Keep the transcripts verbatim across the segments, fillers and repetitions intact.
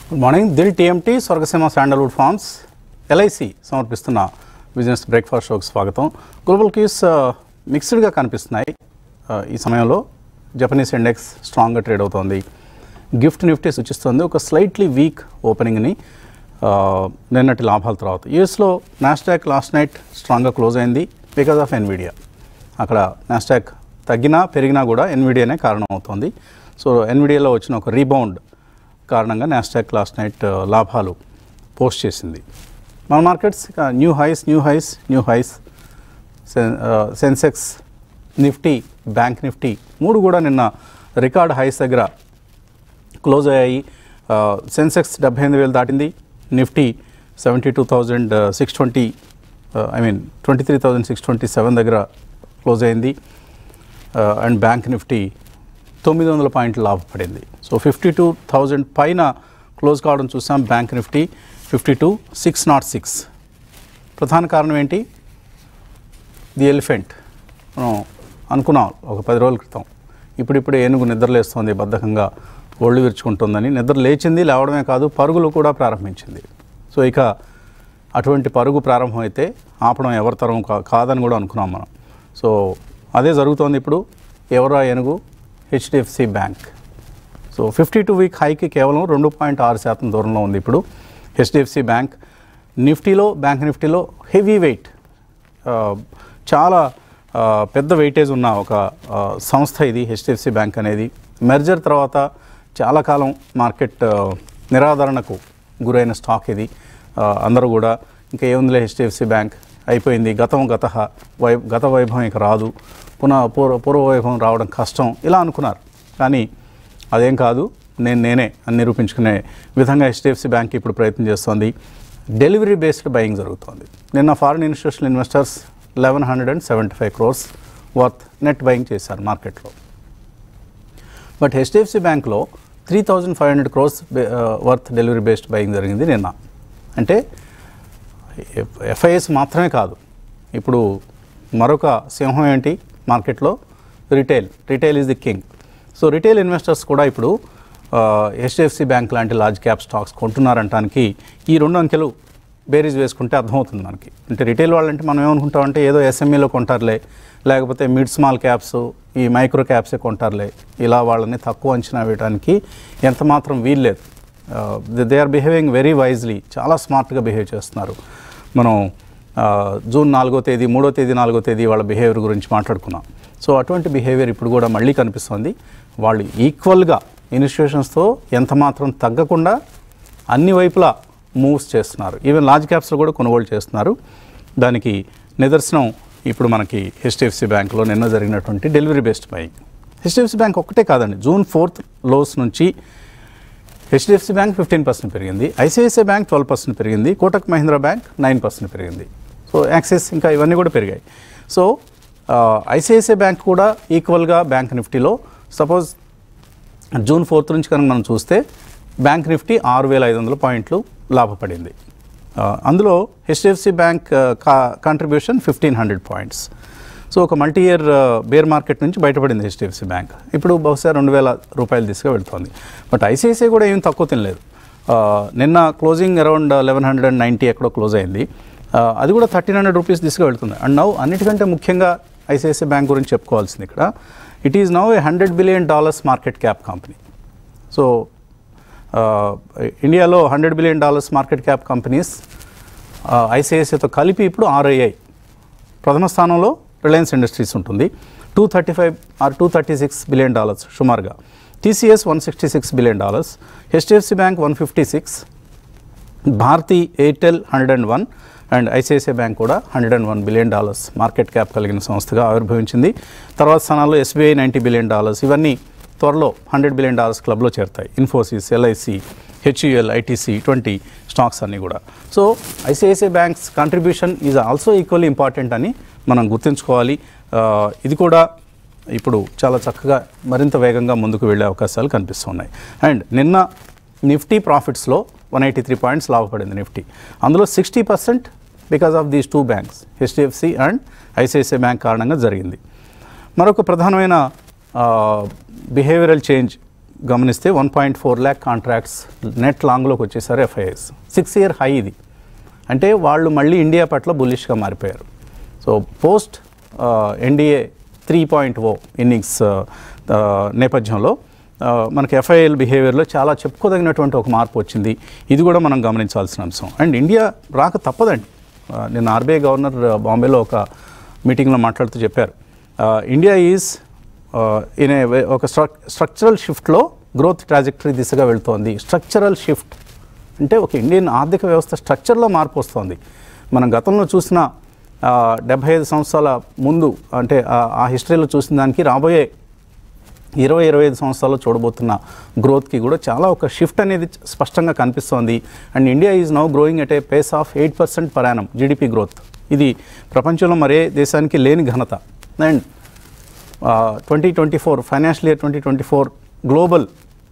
Good morning. Dil TMT Swargaseema sandalwood farms LIC సమర్పిస్తున్న business breakfast షోకి స్వాగతం. గ్లోబల్ కీస్ మిక్స్డ్గా కనిపిస్తున్నాయి. ఈ సమయంలో జపనీస్ ఇండెక్స్ స్ట్రాంగ్గా ట్రేడ్ అవుతోంది. గిఫ్ట్ నిఫ్టీ సూచిస్తుంది ఒక స్లైట్లీ వీక్ ఓపెనింగ్ని నిన్నటి లాభాల తర్వాత. యూఎస్లో నాస్డాక్ లాస్ట్ నైట్ స్ట్రాంగ్గా క్లోజ్ అయింది బికాజ్ ఆఫ్ ఎన్విడియా. అక్కడ నాస్డాక్ తగ్గినా పెరిగినా కూడా ఎన్విడియానే కారణం అవుతుంది. సో ఎన్విడియాలో వచ్చిన ఒక రీబౌండ్ కారణంగా నాస్డాక్ లాస్ట్ నైట్ లాభాలు పోస్ట్ చేసింది. మన markets new highs new highs new highs Sensex, Nifty, bank Nifty మూడు కూడా నిన్న రికార్డ్ హైస్ దగ్గర క్లోజ్ అయ్యాయి. సెన్సెక్స్ డెబ్బై ఎనిమిది వేలు దాటింది. Nifty seventy two thousand six twenty I mean twenty three thousand six twenty seven దగ్గర క్లోజ్ అయింది. అండ్ బ్యాంక్ నిఫ్టీ తొమ్మిది వందల పాయింట్లు లాభపడింది. సో ఫిఫ్టీ టూ థౌజండ్ పైన క్లోజ్ కావడం చూసాం. Bank Nifty fifty two six nought six. ప్రధాన కారణం ఏంటి? The elephant. మనం అనుకున్నాం ఒక పది రోజుల క్రితం, ఇప్పుడిప్పుడు ఏనుగు నిద్రలేస్తుంది, బద్ధకంగా ఒళ్ళు విరుచుకుంటుందని. నిద్ర లేచింది, లేవడమే కాదు పరుగులు కూడా ప్రారంభించింది. సో ఇక అటువంటి పరుగు ప్రారంభమైతే ఆపడం ఎవరి తరం కాదని కూడా అనుకున్నాం మనం. సో అదే జరుగుతోంది ఇప్పుడు. ఎవరా ఏనుగు? HDFC bank. So fifty two week హైకి కేవలం రెండు పాయింట్ ఆరు శాతం దూరంలో ఉంది ఇప్పుడు హెచ్డిఎఫ్సి బ్యాంక్. నిఫ్టీలో, బ్యాంక్ నిఫ్టీలో హెవీ వెయిట్, చాలా పెద్ద వెయిటేజ్ ఉన్న ఒక సంస్థ ఇది హెచ్డిఎఫ్సి బ్యాంక్ అనేది. మెర్జర్ తర్వాత చాలా కాలం మార్కెట్ నిరాదరణకు గురైన స్టాక్ ఇది. అందరూ కూడా ఇంకా ఏముందిలే హెచ్డిఎఫ్సి బ్యాంక్ అయిపోయింది, గతం గత వై గత వైభవం ఇక రాదు, పునః పూర్వ పూర్వ వైభవం రావడం కష్టం ఇలా అనుకున్నారు. కానీ అదేం కాదు, నేను నేనే అని నిరూపించుకునే విధంగా హెచ్డిఎఫ్సి బ్యాంక్ ఇప్పుడు ప్రయత్నం చేస్తోంది. డెలివరీ బేస్డ్ బయింగ్ జరుగుతోంది. నిన్న foreign institutional investors eleven hundred and seventy five crores worth net buying చేశారు మార్కెట్లో. బట్ హెచ్డిఎఫ్సి బ్యాంక్లో three thousand five hundred crores worth delivery based buying జరిగింది నిన్న. అంటే ఎఫ్ఐఎస్ మాత్రమే కాదు, ఇప్పుడు మరొక సింహం ఏంటి మార్కెట్లో? Retail. Retail is the king. So retail investors కూడా ఇప్పుడు హెచ్డిఎఫ్సి బ్యాంక్ లాంటి లార్జ్ క్యాప్ స్టాక్స్ కొంటున్నారంటానికి ఈ రెండు అంకెలు బేరీజ్ వేసుకుంటే అర్థమవుతుంది మనకి. అంటే రిటైల్ వాళ్ళంటే మనం ఏమనుకుంటామంటే ఏదో ఎస్ఎంఈలో కొంటారులే, లేకపోతే మిడ్ స్మాల్ క్యాప్స్, ఈ మైక్రో క్యాప్సే కొంటారులే, ఇలా వాళ్ళని తక్కువ అంచనా వేయడానికి ఎంత మాత్రం వీల్లేదు. They are behaving very wisely, చాలా స్మార్ట్గా బిహేవ్ చేస్తున్నారు. మనం జూన్ నాలుగో తేదీ మూడో తేదీ నాలుగో తేదీ వాళ్ళ బిహేవియర్ గురించి మాట్లాడుకున్నాం. సో అటువంటి బిహేవియర్ ఇప్పుడు కూడా మళ్ళీ కనిపిస్తుంది. వాళ్ళు ఈక్వల్గా ఇన్స్టిట్యూషన్స్తో ఎంత మాత్రం తగ్గకుండా అన్ని వైపులా మూవ్స్ చేస్తున్నారు. ఈవెన్ లార్జ్ క్యాప్స్లో కూడా కొనుగోలు చేస్తున్నారు. దానికి నిదర్శనం ఇప్పుడు మనకి హెచ్డిఎఫ్సి బ్యాంక్లో నిన్న జరిగినటువంటి delivery based buying. HDFC bank ఒక్కటే కాదండి, జూన్ ఫోర్త్ లోస్ నుంచి హెచ్డిఎఫ్సి బ్యాంక్ ఫిఫ్టీన్ పర్సెంట్ పెరిగింది, ఐసిఐసిఐ బ్యాంక్ ట్వెల్వ్ పర్సెంట్ పెరిగింది, Kotak Mahindra bank nine percent పెరిగింది. సో యాక్సిస్ ఇంకా ఇవన్నీ కూడా పెరిగాయి. సో ఐసిఐసిఐ బ్యాంక్ కూడా ఈక్వల్గా బ్యాంక్ నిఫ్టీలో, సపోజ్ జూన్ ఫోర్త్ నుంచి కనుక మనం చూస్తే బ్యాంక్ నిఫ్టీ ఆరు వేల ఐదు వందల పాయింట్లు లాభపడింది. అందులో HDFC bank contribution fifteen hundred points. So ఒక మల్టీ ఇయర్ బేర్ మార్కెట్ నుంచి బయటపడింది హెచ్డిఎఫ్సి బ్యాంక్. ఇప్పుడు బహుశా రెండు వేల రూపాయలు తీసుకు వెళ్తుంది. బట్ ఐసిఐసిఐ కూడా ఏం తక్కువ తినలేదు. నిన్న closing around eleven hundred and ninety ఎక్కడో క్లోజ్ అయింది. అది కూడా థర్టీన్ హండ్రెడ్ రూపీస్ తీసుకు వెళ్తుంది. అండ్ నౌ అన్నిటికంటే ముఖ్యంగా ఐసిఐసిఐ బ్యాంక్ గురించి చెప్పుకోవాల్సింది ఇక్కడ, it is now a hundred billion dollars market cap company. So ఇండియాలో hundred billion dollars market cap companies ఐసిఐసిఐతో కలిపి ఇప్పుడు ఆర్ఐఐ. ప్రథమ స్థానంలో రిలయన్స్ ఇండస్ట్రీస్ ఉంటుంది, two thirty five or two thirty six billion dollars సుమారుగా. TCS one sixty six billion dollars, HDFC bank one fifty six, Bharti Airtel hundred and one and ICICI bank కూడా hundred and one billion dollars market cap కలిగిన సంస్థగా ఆవిర్భవించింది. తర్వాత స్థానాల్లో SBI ninety billion dollars. ఇవన్నీ త్వరలో hundred billion dollars క్లబ్లో చేరుతాయి. ఇన్ఫోసిస్, ఎల్ఐసి, హెచ్యుఎల్, ఐటీసీ ఇటువంటి స్టాక్స్ అన్నీ కూడా. So ICICI banks contribution is also equally important అని మనం గుర్తుంచుకోవాలి. ఇది కూడా ఇప్పుడు చాలా చక్కగా మరింత వేగంగా ముందుకు వెళ్ళే అవకాశాలు కనిపిస్తున్నాయి. అండ్ నిన్న నిఫ్టీ ప్రాఫిట్స్లో వన్ ఎయిటీ త్రీ పాయింట్స్ లాభపడింది నిఫ్టీ. అందులో sixty percent because of these two banks, HDFC and ICICI bank కారణంగా జరిగింది. మరొక ప్రధానమైన బిహేవియరల్ చేంజ్ గమనిస్తే one point four lakh contracts net లాంగ్లోకి వచ్చేసారు ఎఫ్ఐఎస్. సిక్స్ ఇయర్ హై ఇది. అంటే వాళ్ళు మళ్ళీ ఇండియా పట్ల బుల్లిష్గా మారిపోయారు. So post NDA three point o innings నేపథ్యంలో మనకి ఎఫ్ఐఎల్ బిహేవియర్లో చాలా చెప్పుకోదగినటువంటి ఒక మార్పు వచ్చింది. ఇది కూడా మనం గమనించాల్సిన అంశం. అండ్ ఇండియా రాక తప్పదండి. నిన్న ఆర్బీఐ గవర్నర్ బాంబేలో ఒక మీటింగ్లో మాట్లాడుతూ చెప్పారు, ఇండియా ఈజ్ ఇన్ ఏ ఒక స్ట్రక్ స్ట్రక్చరల్ షిఫ్ట్లో గ్రోత్ ట్రాజెక్టరీ దిశగా వెళుతోంది. స్ట్రక్చరల్ షిఫ్ట్ అంటే ఒక ఇండియన్ ఆర్థిక వ్యవస్థ స్ట్రక్చర్లో మార్పు వస్తుంది. మనం గతంలో చూసిన డెబ్భై ఐదు సంవత్సరాల ముందు అంటే ఆ హిస్టరీలో చూసిన దానికి రాబోయే ఇరవై ఇరవై ఐదు సంవత్సరాల్లో చూడబోతున్న గ్రోత్కి కూడా చాలా ఒక షిఫ్ట్ అనేది స్పష్టంగా కనిపిస్తోంది. And India is now growing at a pace of eight percent per annum GDP growth. ఇది ప్రపంచంలో మరే దేశానికి లేని ఘనత. And twenty twenty four financial year twenty twenty four global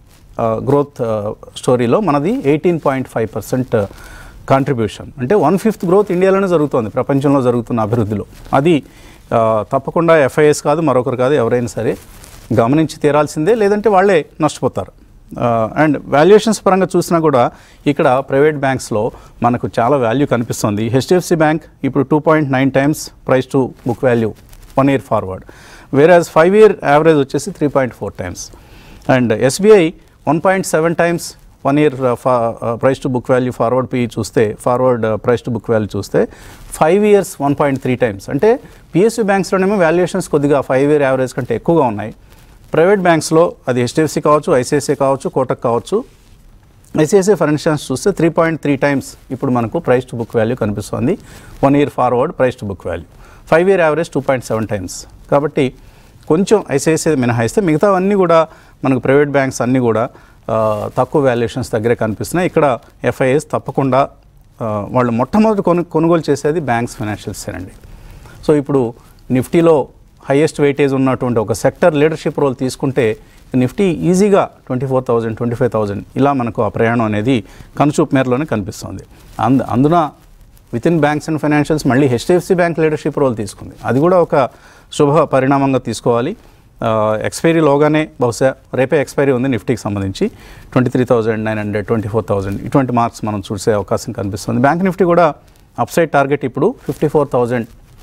growth స్టోరీలో మనది eighteen point five percent contribution. అంటే one fifth growth ఇండియాలోనే జరుగుతోంది ప్రపంచంలో జరుగుతున్న అభివృద్ధిలో. అది తప్పకుండా ఎఫ్ఐఎస్ కాదు, మరొకరు కాదు, ఎవరైనా సరే గమనించి తీరాల్సిందే, లేదంటే వాళ్ళే నష్టపోతారు. అండ్ వాల్యుయేషన్స్ పరంగా చూసినా కూడా ఇక్కడ ప్రైవేట్ బ్యాంక్స్లో మనకు చాలా వాల్యూ కనిపిస్తుంది. హెచ్డిఎఫ్సి బ్యాంక్ ఇప్పుడు two point nine times price to book value one year forward, వేరాజ్ ఫైవ్ ఇయర్ యావరేజ్ వచ్చేసి three point four times. And SBI one point seven times one year price to book value forward P చూస్తే forward price to book value చూస్తే five years one point three times. అంటే PSU బ్యాంక్స్లోనేమో valuations కొద్దిగా five year average కంటే ఎక్కువగా ఉన్నాయి. Private బ్యాంక్స్లో అది HDFC కావచ్చు, ఐసిఐసిఐ కావచ్చు, కోటక్ కావచ్చు. ఐసిఐసిఐ ఫర్ ఇన్స్టెన్స్ చూస్తే త్రీ పాయింట్ త్రీ టైమ్స్ ఇప్పుడు మనకు ప్రైస్ టు బుక్ వాల్యూ కనిపిస్తుంది. One year forward price to book value, five year average two point seven times. కాబట్టి కొంచెం ఐసిఐసిఐ మినహాయిస్తే మిగతావన్నీ కూడా మనకు ప్రైవేట్ బ్యాంక్స్ అన్నీ కూడా తక్కువ వాల్యుయేషన్స్ దగ్గరే కనిపిస్తున్నాయి. ఇక్కడ ఎఫ్ఐఎస్ తప్పకుండా వాళ్ళు మొట్టమొదటి కొను కొనుగోలు చేసేది బ్యాంక్స్ ఫైనాన్షియల్స్ అండి. సో ఇప్పుడు నిఫ్టీలో హైయెస్ట్ వెయిటేజ్ ఉన్నటువంటి ఒక సెక్టర్ లీడర్షిప్ రోల్ తీసుకుంటే నిఫ్టీ ఈజీగా twenty four thousand twenty five thousand ఇలా మనకు ఆ ప్రయాణం అనేది కనుచూపు మేరలోనే కనిపిస్తుంది. అందు అందున with in banks and financials మళ్ళీ హెచ్డిఎఫ్సి బ్యాంక్ లీడర్షిప్ రోల్ తీసుకుంది. అది కూడా ఒక శుభ పరిణామంగా తీసుకోవాలి. ఎక్స్పైరీలోగానే బహుశా రేపే ఎక్స్పైరీ ఉంది నిఫ్టీకి సంబంధించి twenty three thousand nine hundred twenty four thousand ఇటువంటి మార్క్స్ మనం చూసే అవకాశం కనిపిస్తుంది. బ్యాంక్ నిఫ్టీ కూడా అప్సైడ్ టార్గెట్ ఇప్పుడు fifty four thousand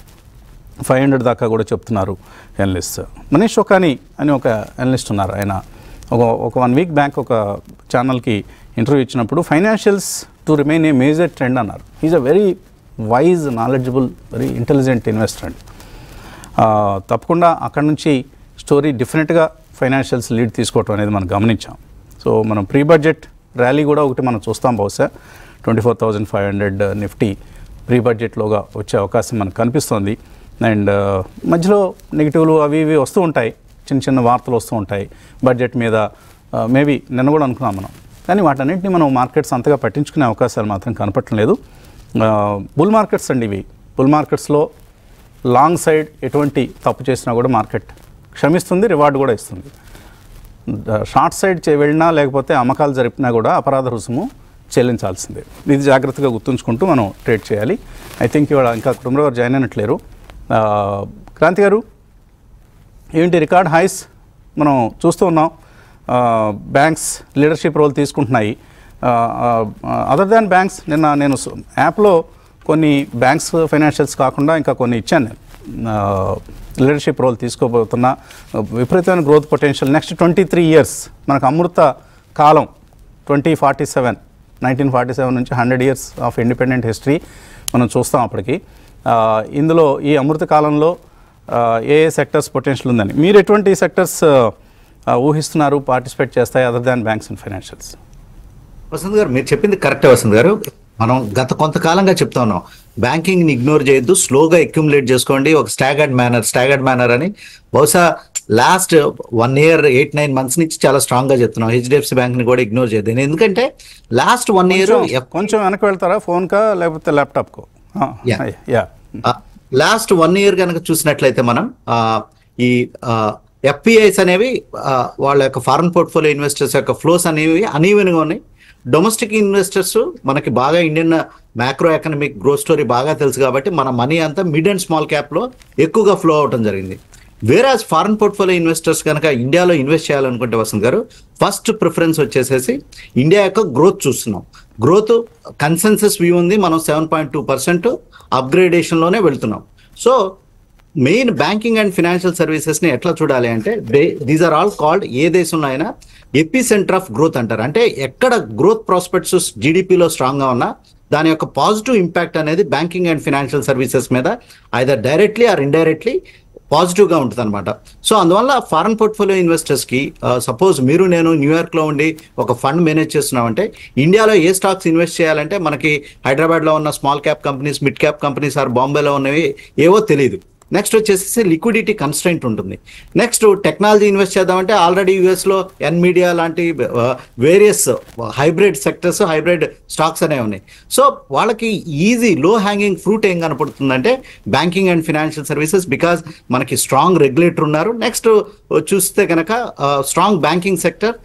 five hundred దాకా కూడా చెప్తున్నారు ఎనలిస్ట్. మనీష్ షోకాని అని ఒక ఎనలిస్ట్ ఉన్నారు. ఆయన ఒక ఒక వన్ వీక్ బ్యాక్ ఒక ఛానల్కి ఇంటర్వ్యూ ఇచ్చినప్పుడు financials to remain a major trend అన్నారు. Is a very wise, knowledgeable, very intelligent investor అండి. తప్పకుండా అక్కడి నుంచి స్టోరీ డెఫినెట్గా ఫైనాన్షియల్స్ లీడ్ తీసుకోవటం అనేది మనం గమనించాం. సో మనం ప్రీ బడ్జెట్ ర్యాలీ కూడా ఒకటి మనం చూస్తాం. బహుశా twenty four thousand five hundred Nifty pre బడ్జెట్లోగా వచ్చే అవకాశం మనకు కనిపిస్తుంది. అండ్ మధ్యలో నెగిటివ్లు అవి ఇవి వస్తూ ఉంటాయి, చిన్న చిన్న వార్తలు వస్తూ ఉంటాయి బడ్జెట్ మీద. మేబీ నిన్న కూడా అనుకున్నాం మనం, కానీ వాటన్నింటినీ మనం మార్కెట్స్ అంతగా పట్టించుకునే అవకాశాలు మాత్రం కనపడటం లేదు. బుల్ మార్కెట్స్ అండి ఇవి. బుల్ మార్కెట్స్లో లాంగ్ సైడ్ ఎటువంటి తప్పు చేసినా కూడా మార్కెట్ క్షమిస్తుంది, రివార్డు కూడా ఇస్తుంది. షార్ట్ సైడ్ చే వెళ్ళినా లేకపోతే అమ్మకాలు జరిపినా కూడా అపరాధ రుసుము చెల్లించాల్సిందే. ఇది జాగ్రత్తగా గుర్తుంచుకుంటూ మనం ట్రేడ్ చేయాలి. ఐ థింక్ ఇవాళ ఇంకా కుటుంబరావు గారు జాయిన్ అయినట్లేరు. క్రాంతి గారు, ఏంటి రికార్డ్ హైస్ మనం చూస్తూ ఉన్నాం. బ్యాంక్స్ లీడర్షిప్ రోల్ తీసుకుంటున్నాయి. అదర్ దాన్ బ్యాంక్స్ నిన్న నేను యాప్లో కొన్ని బ్యాంక్స్ ఫైనాన్షియల్స్ కాకుండా ఇంకా కొన్ని ఇచ్చాను నేను. లీడర్షిప్ రోల్ తీసుకోబోతున్న విపరీతమైన growth potential next twenty three years మనకు Amrit Kaal twenty forty seven nineteen forty seven నుంచి hundred years of independent history మనం చూస్తాం అప్పటికి. ఇందులో ఈ అమృత కాలంలో ఏ ఏ సెక్టర్స్ పొటెన్షియల్ ఉందని మీరు ఎటువంటి సెక్టర్స్ ఊహిస్తున్నారు పార్టిసిపేట్ చేస్తాయి other than banks and financials? Vasant గారు మీరు చెప్పింది కరెక్టే వసంత్ గారు. మనం గత కొంతకాలంగా చెప్తా ఉన్నాం బ్యాంకింగ్ని ఇగ్నోర్ చేయొద్దు, స్లోగా అక్యుములేట్ చేసుకోండి ఒక స్టాగర్డ్ మేనర్ స్టాగర్డ్ మేనర్ అని. బహుశా last one year eight nine months నుంచి చాలా స్ట్రాంగ్ గా చెప్తున్నాం హెచ్డిఎఫ్సి బ్యాంక్ ని కూడా ఇగ్నోర్ చేయదు. ఎందుకంటే లాస్ట్ వన్ ఇయర్ కొంచెం వెనక్కి వెళ్తారా ఫోన్ కా లేకపోతే ల్యాప్టాప్ కో? లాస్ట్ వన్ ఇయర్ కనుక చూసినట్లయితే మనం ఈ ఎఫ్పిఐస్ అనేవి వాళ్ళ యొక్క ఫారెన్ పోర్ట్ఫోలియో ఇన్వెస్టర్స్ యొక్క ఫ్లోస్ అనేవి అనీవెన్ గా ఉన్నాయి. డొమెస్టిక్ ఇన్వెస్టర్స్ మనకి బాగా Indian macro economic growth story బాగా తెలుసు కాబట్టి మన మనీ అంతా మిడ్ అండ్ స్మాల్ క్యాప్ లో ఎక్కువగా ఫ్లో అవటం జరిగింది. వేరాజ్ ఫారెన్ పోర్ట్ఫోలియో ఇన్వెస్టర్స్ కనుక ఇండియాలో ఇన్వెస్ట్ చేయాలనుకుంటే వసంత్ గారు ఫస్ట్ ప్రిఫరెన్స్ వచ్చేసేసి ఇండియా యొక్క గ్రోత్ చూస్తున్నాం. గ్రోత్ కన్సెన్సస్ వ్యూ ఉంది, మనం సెవెన్ పాయింట్ టూ పర్సెంట్ అప్గ్రేడేషన్లోనే వెళ్తున్నాం. So main banking and financial సర్వీసెస్ని ఎట్లా చూడాలి అంటే దీస్ ఆర్ ఆల్ కాల్డ్, ఏ దేశంలో అయినా ఎపి సెంటర్ ఆఫ్ గ్రోత్ అంటారు. అంటే ఎక్కడ గ్రోత్ ప్రాస్పెక్ట్స్ జీడిపిలో స్ట్రాంగ్గా ఉన్నా దాని యొక్క పాజిటివ్ ఇంపాక్ట్ అనేది బ్యాంకింగ్ అండ్ ఫినాన్షియల్ సర్వీసెస్ మీద ఐదర్ డైరెక్ట్లీ ఆర్ ఇండైరెక్ట్లీ పాజిటివ్గా ఉంటుంది అనమాట. సో అందువల్ల ఫారెన్ పోర్ట్ఫోలియో ఇన్వెస్టర్స్కి సపోజ్ మీరు నేను న్యూయార్క్లో ఉండి ఒక ఫండ్ మేనేజ్ చేస్తున్నామంటే ఇండియాలో ఏ స్టాక్స్ ఇన్వెస్ట్ చేయాలంటే మనకి హైదరాబాద్లో ఉన్న small cap companies, mid cap companies or బాంబేలో ఉన్నవి ఏవో తెలియదు. నెక్స్ట్ వచ్చేసి లిక్విడిటీ కన్స్ట్రెంట్ ఉంటుంది. నెక్స్ట్ టెక్నాలజీ ఇన్వెస్ట్ చేద్దామంటే ఆల్రెడీ యూఎస్లో ఎన్మీడియా లాంటి various hybrid sectors, hybrid stocks అనేవి ఉన్నాయి. సో వాళ్ళకి ఈజీ లో హ్యాంగింగ్ ఫ్రూట్ ఏం కనపడుతుందంటే banking and financial services, because మనకి స్ట్రాంగ్ రెగ్యులేటర్ ఉన్నారు. నెక్స్ట్ చూస్తే కనుక strong banking sector,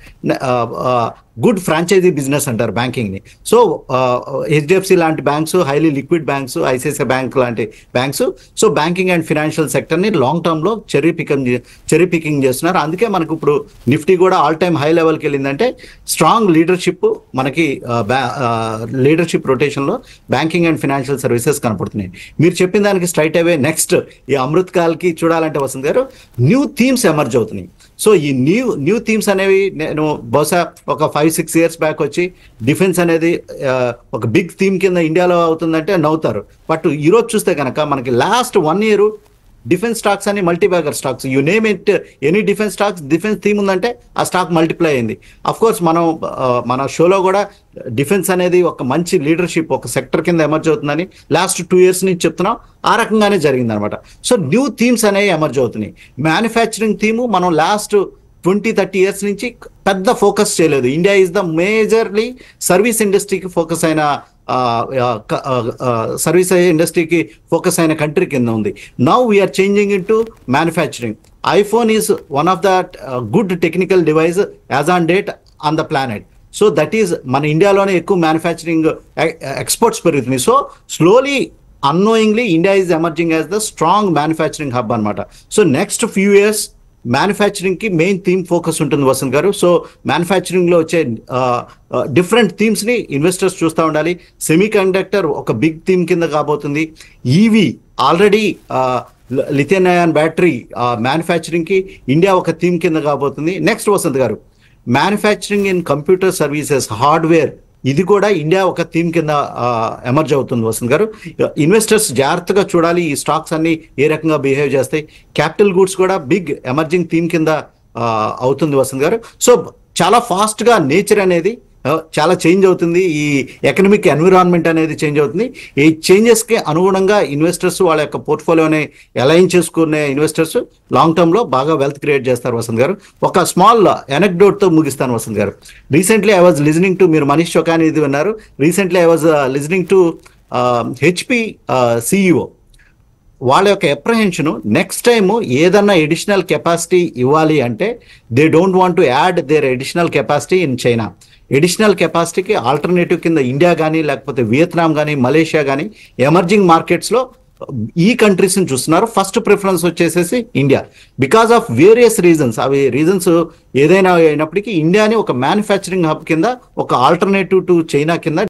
good franchisee business అంటారు బ్యాంకింగ్ని. సో హెచ్డిఎఫ్సి లాంటి banks, highly liquid banks, ICICI bank లాంటి banks so banking and financial సెక్టర్ని లాంగ్ టర్మ్లో చెరీ పికింగ్ చెరీ పికింగ్ చేస్తున్నారు. అందుకే మనకు ఇప్పుడు నిఫ్టీ కూడా ఆల్ టైమ్ హై లెవెల్కి వెళ్ళిందంటే స్ట్రాంగ్ లీడర్షిప్ మనకి లీడర్షిప్ రొటేషన్లో బ్యాంకింగ్ అండ్ ఫినాన్షియల్ సర్వీసెస్ కనపడుతున్నాయి. మీరు చెప్పిన దానికి స్ట్రైట్ అవే నెక్స్ట్ ఈ అమృత్ కాల్కి చూడాలంటే వసంత్ గారు న్యూ థీమ్స్ ఎమర్జ్ అవుతున్నాయి. సో ఈ న్యూ న్యూ థీమ్స్ అనేవి నేను బహుశా ఒక ఫైవ్ సిక్స్ ఇయర్స్ బ్యాక్ వచ్చి డిఫెన్స్ అనేది ఒక బిగ్ థీమ్ కింద ఇండియాలో అవుతుందంటే నవ్వుతారు. బట్ ఈరోజు చూస్తే కనుక మనకి last one year defence stocks అని multi bagger stocks, you name it any defence stocks, defence theme ఉందంటే ఆ స్టాక్ మల్టిప్లై అయింది. అఫ్ కోర్స్ మనం మన షోలో కూడా డిఫెన్స్ అనేది ఒక మంచి లీడర్షిప్ ఒక సెక్టర్ కింద ఎమర్జ్ అవుతుందని లాస్ట్ టూ ఇయర్స్ నుంచి చెప్తున్నాం. ఆ రకంగానే జరిగింది అనమాట. సో న్యూ థీమ్స్ అనేవి ఎమర్జ్ అవుతున్నాయి. మ్యానుఫ్యాక్చరింగ్ థీము మనం లాస్ట్ ట్వంటీ థర్టీ ఇయర్స్ నుంచి పెద్ద ఫోకస్ చేయలేదు. India is the majorly service ఇండస్ట్రీకి ఫోకస్ అయిన సర్వీస్ ఇండస్ట్రీకి ఫోకస్ అయిన కంట్రీ కింద ఉంది. Now we're changing in to manufacturing. IPhone is one of the good technical device as on date on the planet. So that is మన ఇండియాలోనే ఎక్కువ manufacturing exports పెరుగుతున్నాయి. So slowly annoyingly India is emerging as the strong manufacturing hub అనమాట. So next few years మ్యానుఫ్యాక్చరింగ్కి main theme focus ఉంటుంది వసంత్ గారు. So మ్యానుఫ్యాక్చరింగ్లో వచ్చే different థీమ్స్ని investors చూస్తూ ఉండాలి. సెమీ కండక్టర్ ఒక బిగ్ థీమ్ కింద కాబోతుంది. EV already lithium ion battery మ్యానుఫ్యాక్చరింగ్కి ఇండియా ఒక థీమ్ కింద కాబోతుంది. నెక్స్ట్ వసంత్ గారు manufacturing in computer services, hardware, ఇది కూడా ఇండియా ఒక థీమ్ కింద ఎమర్జ్ అవుతుంది వసంత్ గారు. ఇన్వెస్టర్స్ జాగ్రత్తగా చూడాలి ఈ స్టాక్స్ అన్ని ఏ రకంగా బిహేవ్ చేస్తాయి. క్యాపిటల్ గూడ్స్ కూడా బిగ్ ఎమర్జింగ్ థీమ్ కింద అవుతుంది వసంత్ గారు. సో చాలా ఫాస్ట్గా నేచర్ అనేది చాలా చేంజ్ అవుతుంది. ఈ ఎకనమిక్ ఎన్విరాన్మెంట్ అనేది చేంజ్ అవుతుంది. ఈ చేంజెస్కి అనుగుణంగా ఇన్వెస్టర్స్ వాళ్ళ యొక్క పోర్ట్ఫోలియోని అలైన్ చేసుకునే ఇన్వెస్టర్స్ లాంగ్ టర్మ్లో బాగా వెల్త్ క్రియేట్ చేస్తారు వసంత్ గారు. ఒక స్మాల్ ఎనెక్డోట్తో ముగిస్తాను వసంత్ గారు. Recently I was listening to, మీరు మనీష్ చొకాని ఇది విన్నారు, recently I was listening to HP CEO. వాళ్ళ యొక్క అప్రహెన్షన్ నెక్స్ట్ టైము ఏదన్నా ఎడిషనల్ కెపాసిటీ ఇవ్వాలి అంటే they don't want to add their additional capacity in China. Additional కెపాసిటీకి ఆల్టర్నేటివ్ కింద ఇండియా కానీ లేకపోతే వియత్నాం కానీ మలేషియా కానీ ఎమర్జింగ్ మార్కెట్స్లో ఈ కంట్రీస్ని చూస్తున్నారు. ఫస్ట్ ప్రిఫరెన్స్ వచ్చేసేసి India because of various reasons. అవి రీజన్స్ ఏదైనా అయినప్పటికీ ఇండియాని ఒక మ్యానుఫ్యాక్చరింగ్ హబ్ కింద, ఒక ఆల్టర్నేటివ్ టు చైనా కింద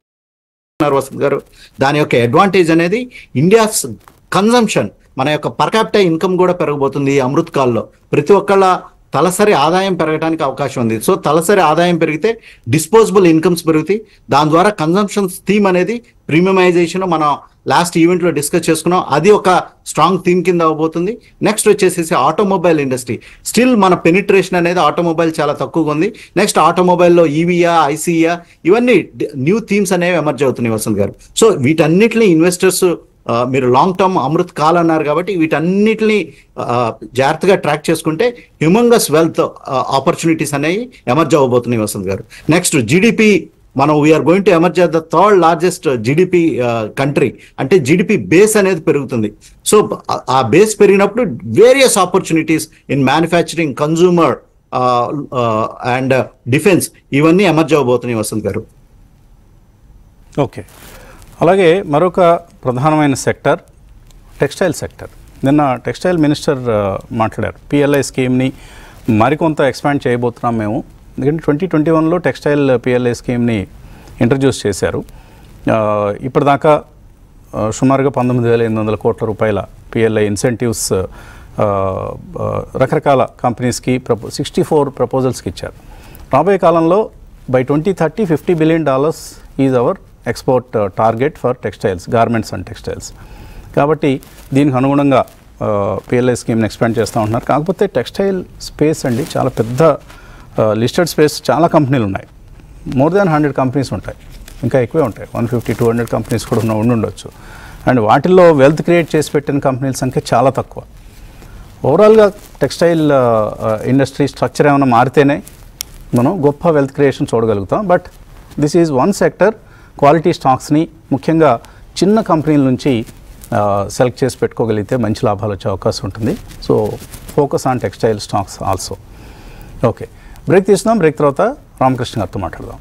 వసంత్ గారు. దాని యొక్క అడ్వాంటేజ్ అనేది ఇండియా కన్జంప్షన్, మన యొక్క పర్ క్యాపిటల్ ఇన్కమ్ కూడా పెరగబోతుంది ఈ అమృత్ కాల్లో. ప్రతి ఒక్కళ్ళ తలసరి ఆదాయం పెరగడానికి అవకాశం ఉంది. సో తలసరి ఆదాయం పెరిగితే డిస్పోజబుల్ ఇన్కమ్స్ పెరుగుతాయి. దాని ద్వారా కన్జంప్షన్ థీమ్ అనేది ప్రీమియమైజేషన్ మనం లాస్ట్ ఈవెంట్లో డిస్కస్ చేసుకున్నాం, అది ఒక స్ట్రాంగ్ థీమ్ కింద అవబోతుంది. నెక్స్ట్ వచ్చేసేసి ఆటోమొబైల్ ఇండస్ట్రీ. స్టిల్ మన పెనిట్రేషన్ అనేది ఆటోమొబైల్ చాలా తక్కువగా ఉంది. నెక్స్ట్ ఆటోమొబైల్లో ఈవీయా, ఐసీయా, ఇవన్నీ న్యూ థీమ్స్ అనేవి ఎమర్జ్ అవుతున్నాయి వసంత్ గారు. సో వీటన్నిటిని ఇన్వెస్టర్స్ మీరు లాంగ్ టర్మ్ అమృత్ కాల్ అన్నారు కాబట్టి వీటన్నిటిని జాగ్రత్తగా ట్రాక్ చేసుకుంటే హ్యూమంగస్ వెల్త్ ఆపర్చునిటీస్ అనేవి ఎమర్జ్ అవ్వబోతున్నాయి వసంత్ గారు. నెక్స్ట్ జీడిపి, మనం we're going to emerge the third largest GDP country. అంటే జీడిపి బేస్ అనేది పెరుగుతుంది. సో ఆ బేస్ పెరిగినప్పుడు various opportunities in manufacturing, consumer and defence ఇవన్నీ ఎమర్జ్ అవ్వబోతున్నాయి వసంత్ గారు. ఓకే, అలాగే మరొక ప్రధానమైన సెక్టర్ టెక్స్టైల్ సెక్టర్. నిన్న టెక్స్టైల్ మినిస్టర్ మాట్లాడారు, పిఎల్ఐ స్కీమ్ని మరికొంత ఎక్స్పాండ్ చేయబోతున్నాం మేము. ఎందుకంటే ట్వంటీ ట్వంటీ వన్లో టెక్స్టైల్ పిఎల్ఐ స్కీమ్ని ఇంట్రడ్యూస్ చేశారు. ఇప్పటిదాకా సుమారుగా పంతొమ్మిది వేల ఎనిమిది వందల కోట్ల రూపాయల పిఎల్ఐ ఇన్సెంటివ్స్ రకరకాల కంపెనీస్కి ప్రపో సిక్స్టీ ఫోర్ ప్రపోజల్స్కి ఇచ్చారు. రాబోయే కాలంలో by twenty thirty fifty billion dollars is our export target for textiles, garments and textiles. కాబట్టి దీనికి అనుగుణంగా పిఎల్ఐ స్కీమ్ని ఎక్స్పాండ్ చేస్తూ ఉంటున్నారు. కాకపోతే టెక్స్టైల్ స్పేస్ అండి చాలా పెద్ద లిస్టెడ్ స్పేస్, చాలా కంపెనీలు ఉన్నాయి. మోర్ దాన్ హండ్రెడ్ కంపెనీస్ ఉంటాయి, ఇంకా ఎక్కువే ఉంటాయి, one fifty two hundred companies కూడా ఉన్న ఉండి ఉండొచ్చు. అండ్ వాటిల్లో వెల్త్ క్రియేట్ చేసి పెట్టిన కంపెనీల సంఖ్య చాలా తక్కువ. ఓవరాల్గా టెక్స్టైల్ ఇండస్ట్రీ స్ట్రక్చర్ ఏమైనా మారితేనే మనం గొప్ప వెల్త్ క్రియేషన్ చూడగలుగుతాం. But this is one sector. Quality స్టాక్స్ని ముఖ్యంగా చిన్న కంపెనీల నుంచి సెలెక్ట్ చేసి పెట్టుకోగలిగితే మంచి లాభాలు వచ్చే అవకాశం ఉంటుంది. So focus on textile stocks also. Okay, break తీస్తున్నాం. బ్రేక్ తర్వాత రామకృష్ణ గారితో మాట్లాడదాం.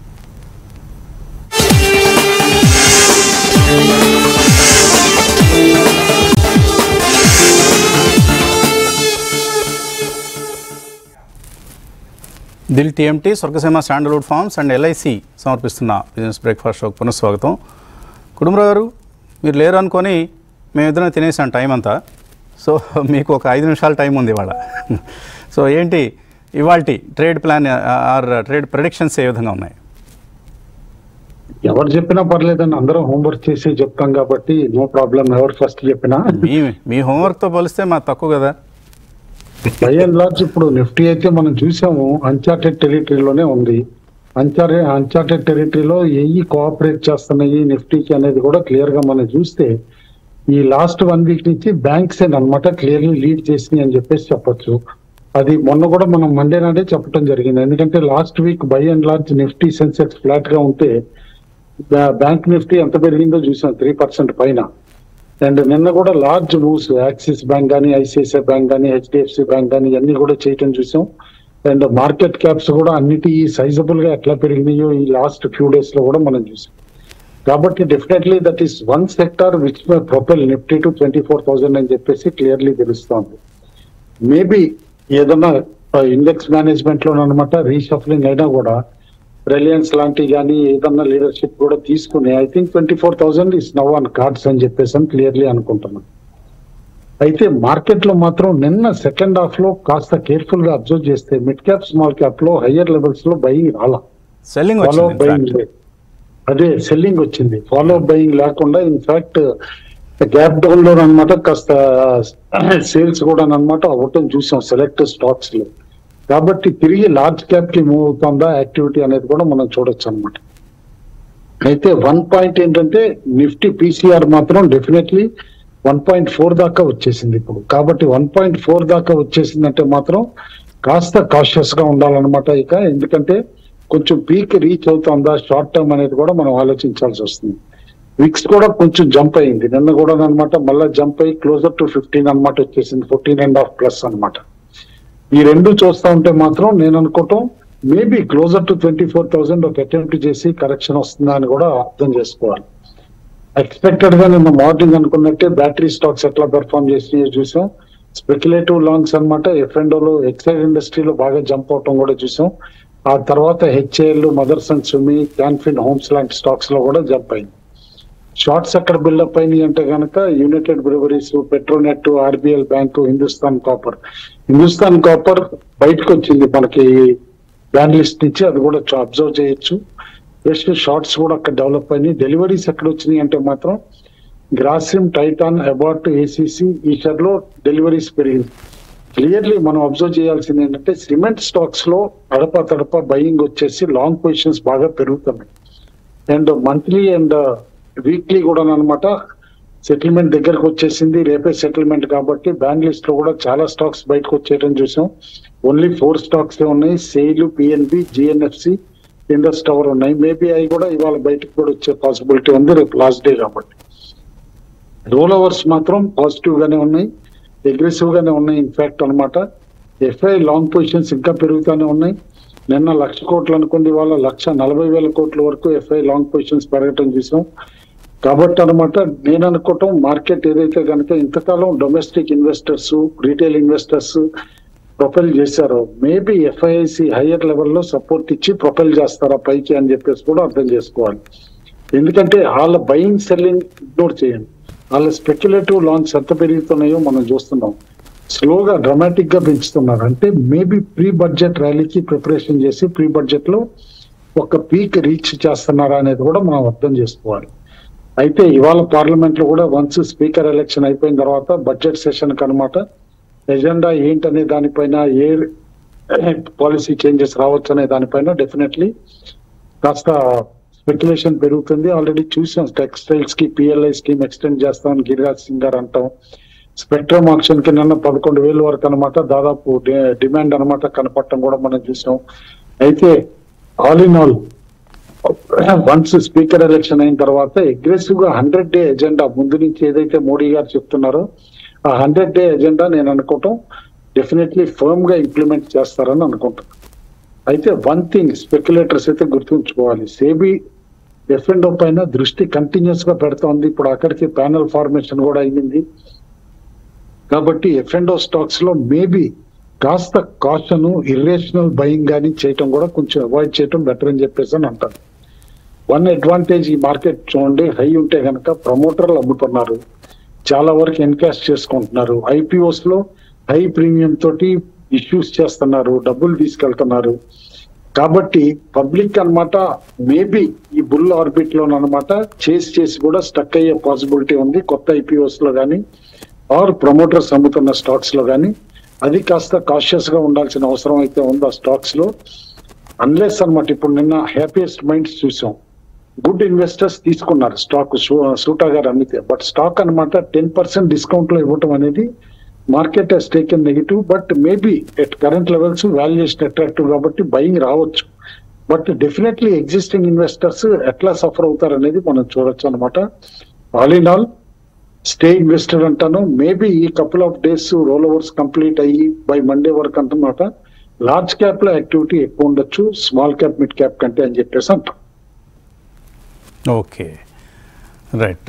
Dil TMT, Swargaseema sandalwood farms and LIC సమర్పిస్తున్న బిజినెస్ బ్రేక్ఫాస్ట్ షోకి పునఃస్వాగతం. కుటుంబరావు గారు, మీరు లేరు అనుకొని మేమిద్దరం తినేసాం టైం అంతా. సో మీకు ఒక ఐదు నిమిషాల టైం ఉంది ఇవాళ. సో ఏంటి ఇవాల్టి trade plan or trade predictions ఏ విధంగా ఉన్నాయి? ఎవరు చెప్పినా పర్లేదని అందరం హోంవర్క్ చేసి చెప్తాం కాబట్టి నో ప్రాబ్లం. ఎవరు ఫస్ట్ చెప్పినా మీ మీ హోంవర్క్తో పోలిస్తే మా తక్కువ కదా. బై అండ్ లార్జ్ ఇప్పుడు నిఫ్టీ అయితే మనం చూసాము అన్చార్టెడ్ టెరిటరీలోనే ఉంది. అన్చార్ అన్చార్టెడ్ టెరిటరీలో ఏవి కోఆపరేట్ చేస్తున్నాయి నిఫ్టీకి అనేది కూడా క్లియర్ గా మనం చూస్తే ఈ లాస్ట్ వన్ వీక్ నుంచి బ్యాంక్స్ అనమాట క్లియర్లీ లీడ్ చేసినాయి అని చెప్పేసి చెప్పొచ్చు. అది మొన్న కూడా మనం మండే నాడే చెప్పడం జరిగింది. ఎందుకంటే last week by and large Nifty Sensex flat గా ఉంటే బ్యాంక్ నిఫ్టీ ఎంత పెరిగిందో చూసాం, త్రీ పర్సెంట్ పైన. అండ్ నిన్న కూడా లార్జ్ మూవ్స్ యాక్సిస్ బ్యాంక్ కానీ, ఐసిఐసిఐ బ్యాంక్ కానీ, హెచ్డిఎఫ్సి బ్యాంక్ కానీ ఇవన్నీ కూడా చేయటం చూసాం. అండ్ మార్కెట్ క్యాప్స్ కూడా అన్నిటి సైజబుల్ గా ఎట్లా పెరిగినాయో ఈ లాస్ట్ ఫ్యూ డేస్ లో కూడా మనం చూసాం. కాబట్టి definitely that is one sector which may propel Nifty to twenty four thousand అని చెప్పేసి క్లియర్లీ తెలుస్తోంది. మేబీ ఏదన్నా ఇండెక్స్ మేనేజ్మెంట్ లో అనమాట రీషఫ్లింగ్ అయినా కూడా రిలయన్స్ లాంటి కానీ ఏదన్నా లీడర్షిప్ కూడా తీసుకుని I think twenty four thousand is now on cards అని చెప్పేసి అని క్లియర్లీ అనుకుంటున్నాను. అయితే మార్కెట్ లో మాత్రం నిన్న సెకండ్ హాఫ్ లో కాస్త కేర్ఫుల్ గా అబ్జర్వ్ చేస్తే మిడ్ క్యాప్ స్మాల్ క్యాప్ లో హయ్యర్ లెవెల్స్ లో బయింగ్ రాలా, ఫాలో బయింగ్ అదే సెల్లింగ్ వచ్చింది. ఫాలో బయింగ్ లేకుండా ఇన్ఫాక్ట్ గ్యాప్ డౌన్ లో అనమాట కాస్త సేల్స్ కూడా అనమాట అవ్వటం చూసాం సెలెక్ట్ స్టాక్స్ లో. కాబట్టి తిరిగి లార్జ్ క్యాప్ కి మూవ్ అవుతుందా యాక్టివిటీ అనేది కూడా మనం చూడొచ్చు అనమాట. అయితే వన్ పాయింట్ ఏంటంటే నిఫ్టీ పీసీఆర్ మాత్రం డెఫినెట్లీ వన్ పాయింట్ ఫోర్ దాకా వచ్చేసింది ఇప్పుడు. కాబట్టి వన్ పాయింట్ ఫోర్ దాకా వచ్చేసిందంటే మాత్రం కాస్త కాషియస్ గా ఉండాలన్నమాట ఇక. ఎందుకంటే కొంచెం పీక్ రీచ్ అవుతుందా షార్ట్ టర్మ్ అనేది కూడా మనం ఆలోచించాల్సి వస్తుంది. విక్స్ కూడా కొంచెం జంప్ అయింది నిన్న కూడా అనమాట, మళ్ళీ జంప్ అయ్యి క్లోజర్ టు ఫిఫ్టీన్ అనమాట వచ్చేసింది, ఫోర్టీన్ అండ్ హాఫ్ ప్లస్ అనమాట. ఈ రెండు చూస్తా ఉంటే మాత్రం నేను అనుకోవటం maybe closer to twenty four thousand ఒక అటెంప్ట్ చేసి కరెక్షన్ వస్తుందా అని కూడా అర్థం చేసుకోవాలి. ఎక్స్పెక్టెడ్ గా నిన్న మార్నింగ్ అనుకున్నట్టే బ్యాటరీ స్టాక్స్ ఎట్లా పెర్ఫార్మ్ చేసినాయో చూసాం. స్పెక్యులేటివ్ లాంగ్స్ అనమాట ఎఫ్ అండ్ ఓలో ఎక్సైడ్ ఇండస్ట్రీలో బాగా జంప్ అవటం కూడా చూసాం. ఆ తర్వాత HAL, mothers and Sumi, Can Fin homes లాంటి స్టాక్స్ లో కూడా జంప్ అయింది. షార్ట్స్ ఎక్కడ బిల్డప్ అయినాయి అంటే కనుక United Breweries, Petronet, RBL bank, Hindustan Copper. Hindustan Copper బయటకు వచ్చింది మనకి బ్యాన్ లిస్ట్ నుంచి, అది కూడా అబ్జర్వ్ చేయొచ్చు. ఫ్రెష్ షార్ట్స్ కూడా అక్కడ డెవలప్ అయినాయి. డెలివరీస్ ఎక్కడ వచ్చినాయి అంటే మాత్రం గ్రాసిమ్, టైటాన్, అబార్ట్, ఏసీసీ ఈ షేర్ లో డెలివరీస్ పెరిగింది. క్లియర్లీ మనం అబ్జర్వ్ చేయాల్సింది ఏంటంటే సిమెంట్ స్టాక్స్ లో అడప తడప బయింగ్ వచ్చేసి లాంగ్ పొజిషన్స్ బాగా పెరుగుతున్నాయి. అండ్ మంత్లీ అండ్ వీక్లీ కూడా అనమాట సెటిల్మెంట్ దగ్గరకు వచ్చేసింది, రేపే సెటిల్మెంట్ కాబట్టి బ్యాన్ లిస్ట్ లో కూడా చాలా స్టాక్స్ బయటకు వచ్చేయడం చూసాం. ఓన్లీ ఫోర్ స్టాక్స్ ఉన్నాయి, SAIL, PNB, GNFC, Indus Tower ఉన్నాయి. మేబీ అవి కూడా ఇవాళ బయటకు కూడా వచ్చే పాసిబిలిటీ ఉంది, రేపు లాస్ట్ డే కాబట్టి. రోల్ ఓవర్స్ మాత్రం పాజిటివ్ గానే ఉన్నాయి, అగ్రెసివ్ గానే ఉన్నాయి ఇన్ఫాక్ట్ అనమాట. ఎఫ్ఐ లాంగ్ పొజిషన్స్ ఇంకా పెరుగుతూనే ఉన్నాయి. నిన్న లక్ష కోట్లు అనుకోండి, ఇవాళ లక్ష నలభై వేల కోట్ల వరకు ఎఫ్ఐ లాంగ్ పొజిషన్స్ పెరగటం చూసాం. కాబట్టి అనమాట నేను అనుకోవటం మార్కెట్ ఏదైతే కనుక ఇంతకాలం domestic investors retail investors profile చేశారో మేబీ ఎఫ్ఐఐసి హయ్యర్ లెవెల్లో సపోర్ట్ ఇచ్చి ప్రొఫైల్ చేస్తారా పైకి అని చెప్పేసి కూడా అర్థం చేసుకోవాలి. ఎందుకంటే వాళ్ళ బయింగ్ సెల్లింగ్ ఇగ్నోర్ చేయండి, వాళ్ళ స్పెక్యులేటివ్ లాంచ్ ఎంత పెరుగుతున్నాయో మనం చూస్తున్నాం. స్లోగా డ్రామాటిక్ గా పెంచుతున్నారు. అంటే మేబీ ప్రీ బడ్జెట్ ర్యాలీకి ప్రిపరేషన్ చేసి ప్రీ బడ్జెట్ లో ఒక పీక్ రీచ్ చేస్తున్నారా అనేది కూడా మనం అర్థం చేసుకోవాలి. అయితే ఇవాళ పార్లమెంట్ లో కూడా వన్స్ స్పీకర్ ఎలక్షన్ అయిపోయిన తర్వాత బడ్జెట్ సెషన్ కనమాట ఎజెండా ఏంటనే దానిపైన ఏ పాలసీ చేంజెస్ రావచ్చు అనే దానిపైన డెఫినెట్లీ కాస్త స్పెక్యులేషన్ పెరుగుతుంది. ఆల్రెడీ చూసాం టెక్స్టైల్స్ కి పిఎల్ఐ స్కీమ్ ఎక్స్టెండ్ చేస్తామని గిరిరాజ్ సింగ్ గారు అంటాం. స్పెక్ట్రమ్ ఆప్షన్ కి నిన్న పదకొండు వేల వరకు అనమాట దాదాపు డిమాండ్ అనమాట కనపడటం కూడా మనం చూసాం. అయితే all in all once speaker election అయిన తర్వాత అగ్రెసివ్ గా హండ్రెడ్ డే ఎజెండా ముందు నుంచి ఏదైతే మోడీ గారు చెప్తున్నారో ఆ హండ్రెడ్ డే ఎజెండా నేను అనుకోవటం డెఫినెట్లీ ఫర్మ్ గా ఇంప్లిమెంట్ చేస్తారని అనుకుంటున్నాను. అయితే వన్ థింగ్ స్పెక్యులేటర్స్ అయితే గుర్తుంచుకోవాలి, సేబీ ఎఫ్ఎండో పైన దృష్టి కంటిన్యూస్ గా పెడుతోంది. ఇప్పుడు అక్కడికి ప్యానల్ ఫార్మేషన్ కూడా అయ్యింది. కాబట్టి ఎఫ్ఎండో స్టాక్స్ లో మేబీ కాస్త కాషన్ ఇర్రేషనల్ బయింగ్ కానీ చేయటం కూడా కొంచెం అవాయిడ్ చేయటం బెటర్ అని చెప్పేసి అని అంటారు. వన్ అడ్వాంటేజ్ ఈ మార్కెట్ చూడండి, హై ఉంటే కనుక ప్రమోటర్లు అమ్ముతున్నారు, చాలా వరకు ఎన్కాష్ చేసుకుంటున్నారు. ఐపీఓస్ లో హై ప్రీమియం తోటి ఇష్యూస్ చేస్తున్నారు, డబ్బులు తీసుకెళ్తున్నారు. కాబట్టి పబ్లిక్ అన్నమాట మేబీ ఈ బుల్ ఆర్బిట్ లో అనమాట చేసి చేసి కూడా స్టక్ అయ్యే పాసిబిలిటీ ఉంది కొత్త ఐపీఓస్ లో కానీ ఆర్ ప్రమోటర్స్ అమ్ముతున్న స్టాక్స్ లో కానీ. అది కాస్త కాషియస్ గా ఉండాల్సిన అవసరం అయితే ఉంది ఆ స్టాక్స్ లో. అన్లెస్ అనమాట ఇప్పుడు నిన్న హ్యాపీయెస్ట్ మైండ్స్ చూసాం, గుడ్ ఇన్వెస్టర్స్ తీసుకున్నారు స్టాక్ సూటా గారు అమ్మితే. బట్ స్టాక్ అనమాట టెన్ పర్సెంట్ డిస్కౌంట్ లో ఇవ్వటం అనేది market has taken negative. But maybe at current levels valuation attractive కాబట్టి బయింగ్ రావచ్చు. బట్ డెఫినెట్లీ ఎగ్జిస్టింగ్ ఇన్వెస్టర్స్ ఎట్లా సఫర్ అవుతారు అనేది మనం చూడొచ్చు అనమాట. All in all stay invested అంటాను. మేబీ ఈ couple of days roll overs complete అయ్యి బై మండే వరకు అంటున్నమాట లార్జ్ క్యాప్ లో యాక్టివిటీ ఎక్కువ ఉండొచ్చు స్మాల్ క్యాప్ మిడ్ క్యాప్ కంటే అని చెప్పేసి అంటాం. Okay right.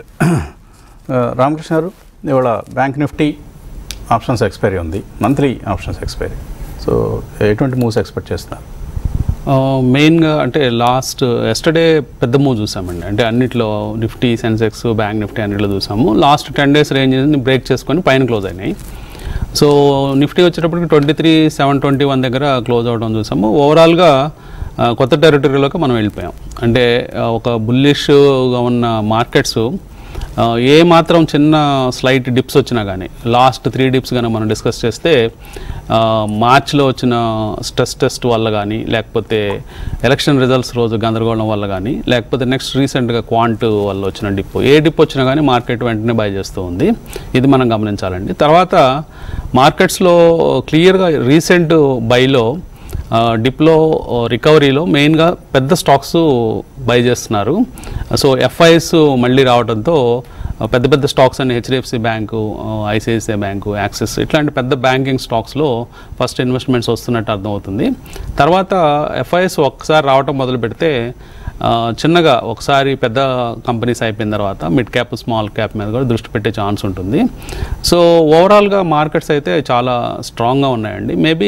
రామకృష్ణ గారు, ఇవాళ బ్యాంక్ నిఫ్టీ ఆప్షన్స్ ఎక్స్పైరీ ఉంది, మంత్లీ ఆప్షన్స్ ఎక్స్పైరీ. సో ఎటువంటి మూవ్స్ ఎక్స్పెక్ట్ చేస్తున్నారు? మెయిన్గా అంటే లాస్ట్ ఎస్టర్డే పెద్ద మూవ్ చూసామండి. అంటే అన్నిట్లో నిఫ్టీ, సెన్సెక్స్, బ్యాంక్ నిఫ్టీ అన్నిట్లో చూసాము. Last ten days range break చేసుకొని పైన క్లోజ్ అయినాయి. సో నిఫ్టీ వచ్చేటప్పటికి twenty three seven twenty one దగ్గర క్లోజ్ అవడం చూసాము. ఓవరాల్గా కొత్త టెరిటరీలోకి మనం వెళ్ళిపోయాం. అంటే ఒక బుల్లిష్గా ఉన్న మార్కెట్స్ ఏ మాత్రం చిన్న స్లైట్ డిప్స్ వచ్చినా కానీ, లాస్ట్ త్రీ డిప్స్ కానీ మనం డిస్కస్ చేస్తే మార్చ్లో వచ్చిన స్ట్రెస్ టెస్ట్ వల్ల కానీ, లేకపోతే ఎలక్షన్ రిజల్ట్స్ రోజు గందరగోళం వల్ల కానీ, లేకపోతే నెక్స్ట్ రీసెంట్గా క్వాంట్ వల్ల వచ్చిన డిప్, ఏ డిప్ వచ్చినా కానీ మార్కెట్ వెంటనే బై చేస్తూ ఉంది. ఇది మనం గమనించాలండి. తర్వాత మార్కెట్స్లో క్లియర్గా రీసెంట్ బైలో డిప్లో రికవరీలో మెయిన్గా పెద్ద స్టాక్స్ బై చేస్తున్నారు. సో ఎఫ్ఐఎస్ మళ్ళీ రావడంతో పెద్ద పెద్ద స్టాక్స్ అన్ని HDFC bank, ICICI bank, Axis ఇట్లాంటి పెద్ద బ్యాంకింగ్ స్టాక్స్లో ఫస్ట్ ఇన్వెస్ట్మెంట్స్ వస్తున్నట్టు అర్థమవుతుంది. తర్వాత ఎఫ్ఐఎస్ ఒక్కసారి రావటం మొదలు పెడితే చిన్నగా ఒకసారి పెద్ద కంపెనీస్ అయిపోయిన తర్వాత మిడ్ క్యాప్, స్మాల్ క్యాప్ మీద కూడా దృష్టి పెట్టే ఛాన్స్ ఉంటుంది. సో ఓవరాల్గా మార్కెట్స్ అయితే చాలా స్ట్రాంగ్గా ఉన్నాయండి. మేబీ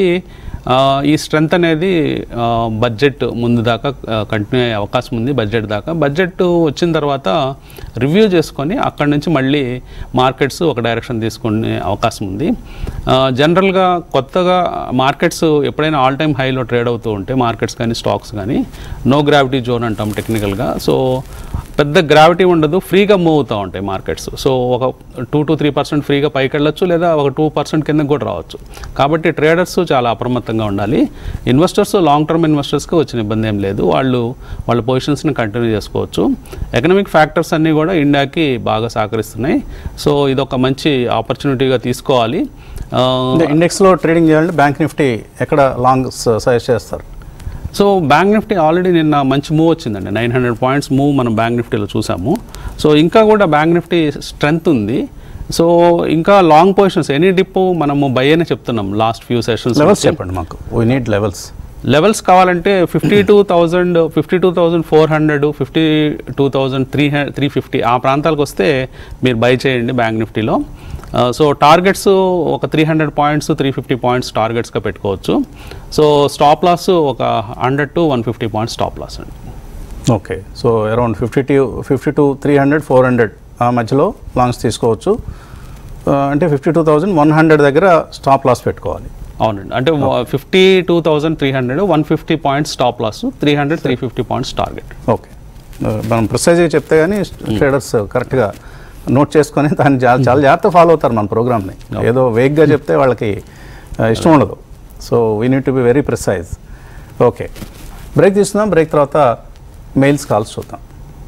ఈ స్ట్రెంత్ అనేది బడ్జెట్ ముందు దాకా కంటిన్యూ అయ్యే అవకాశం ఉంది. బడ్జెట్ దాకా బడ్జెట్ వచ్చిన తర్వాత రివ్యూ చేసుకొని అక్కడి నుంచి మళ్ళీ మార్కెట్స్ ఒక డైరెక్షన్ తీసుకునే అవకాశం ఉంది. జనరల్గా కొత్తగా మార్కెట్స్ ఎప్పుడైనా ఆల్ టైమ్ హైలో ట్రేడ్ అవుతూ ఉంటే మార్కెట్స్ కానీ స్టాక్స్ కానీ నో గ్రావిటీ జోన్ అంటాం టెక్నికల్గా. సో పెద్ద గ్రావిటీ ఉండదు, ఫ్రీగా మూవ్ అవుతూ ఉంటాయి మార్కెట్స్. సో ఒక టూ టు త్రీ పర్సెంట్ ఫ్రీగా పైకి వెళ్ళొచ్చు, లేదా ఒక టూ పర్సెంట్ కిందకి కూడా రావచ్చు. కాబట్టి ట్రేడర్స్ చాలా అప్రమత్తంగా ఉండాలి. ఇన్వెస్టర్స్, లాంగ్ టర్మ్ ఇన్వెస్టర్స్కి వచ్చిన ఇబ్బంది ఏం లేదు, వాళ్ళు వాళ్ళ పొజిషన్స్ని కంటిన్యూ చేసుకోవచ్చు. ఎకనామిక్ ఫ్యాక్టర్స్ అన్నీ కూడా ఇండియాకి బాగా సహకరిస్తున్నాయి. సో ఇది ఒక మంచి ఆపర్చునిటీగా తీసుకోవాలి. ఇండెక్స్లో ట్రేడింగ్ చేయాలంటే బ్యాంక్ నిఫ్టీ ఎక్కడ లాంగ్ సజెస్ట్ చేస్తారు? సో బ్యాంక్ నిఫ్టీ ఆల్రెడీ నిన్న మంచి మూవ్ వచ్చిందండి, నైన్ హండ్రెడ్ పాయింట్స్ మూవ్ మనం బ్యాంక్ నిఫ్టీలో చూసాము. సో ఇంకా కూడా బ్యాంక్ నిఫ్టీ స్ట్రెంగ్త్ ఉంది. సో ఇంకా లాంగ్ పొజిషన్స్ ఎనీ డిప్ మనము బై అనే చెప్తున్నాం లాస్ట్ ఫ్యూ సెషన్స్. లెవెల్స్ చెప్పండి మాకు, వీ నీడ్ లెవెల్స్. లెవెల్స్ కావాలంటే fifty two thousand fifty two thousand four hundred fifty two thousand three three fifty ఆ ప్రాంతాలకు వస్తే మీరు బై చేయండి బ్యాంక్ నిఫ్టీలో. సో టార్గెట్స్ ఒక three hundred points three fifty points టార్గెట్స్గా పెట్టుకోవచ్చు. సో స్టాప్ లాస్ ఒక hundred to one fifty points stop loss అండి. Okay, so around fifty two fifty to three hundred four hundred ఆ మధ్యలో longs తీసుకోవచ్చు. అంటే fifty two thousand one hundred దగ్గర stop loss పెట్టుకోవాలి. అవునండి, అంటే fifty two thousand three hundred one fifty points stop loss, three hundred three fifty points target. Okay, మనం ప్రిసైజ్గా చెప్తే కానీ ట్రేడర్స్ కరెక్ట్గా నోట్ చేసుకొని దాన్ని చాలా చాలా జాగ్రత్త ఫాలో అవుతారు మన ప్రోగ్రామ్ని. ఏదో వేగ్గా చెప్తే వాళ్ళకి ఇష్టం ఉండదు. So we need to be very precise. Okay, break తీసుకుందాం. బ్రేక్ తర్వాత మెయిల్స్ కాల్స్ చూద్దాం.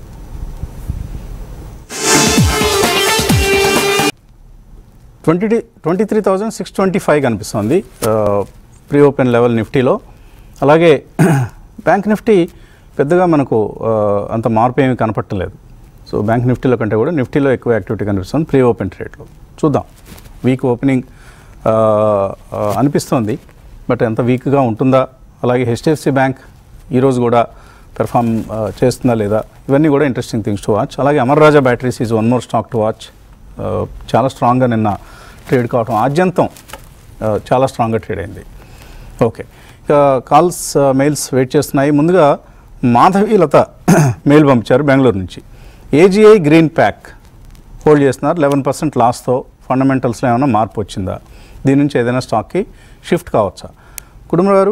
Twenty twenty three thousand six twenty five కనిపిస్తుంది ప్రీ ఓపెన్ లెవెల్ నిఫ్టీలో. అలాగే బ్యాంక్ నిఫ్టీ పెద్దగా మనకు అంత మార్పు ఏమీ కనపట్టలేదు. సో బ్యాంక్ నిఫ్టీలో కంటే కూడా నిఫ్టీలో ఎక్కువ యాక్టివిటీ కనిపిస్తుంది ప్రీ ఓపెన్ ట్రేడ్లో. చూద్దాం, వీక్ ఓపెనింగ్ అనిపిస్తుంది, బట్ ఎంత వీక్గా ఉంటుందా, అలాగే హెచ్డిఎఫ్సి బ్యాంక్ ఈరోజు కూడా పెర్ఫామ్ చేస్తుందా లేదా, ఇవన్నీ కూడా ఇంట్రెస్టింగ్ థింగ్స్ టు వాచ్. అలాగే Amara Raja batteries is one more stock to watch. చాలా స్ట్రాంగ్గా నిన్న ట్రేడ్ కావడం, ఆద్యంతం చాలా స్ట్రాంగ్గా ట్రేడ్ అయింది. ఓకే, ఇక కాల్స్ మెయిల్స్ వెయిట్ చేస్తున్నాయి. ముందుగా మాధవీలత మెయిల్ పంపించారు బెంగళూరు నుంచి. ఏజీఐ గ్రీన్ ప్యాక్ హోల్డ్ చేస్తున్నారు, లెవెన్ పర్సెంట్ లాస్తో. ఫండమెంటల్స్లో ఏమైనా మార్పు వచ్చిందా, దీని నుంచి ఏదైనా స్టాక్కి షిఫ్ట్ కావచ్చా? కుటుంబ గారు,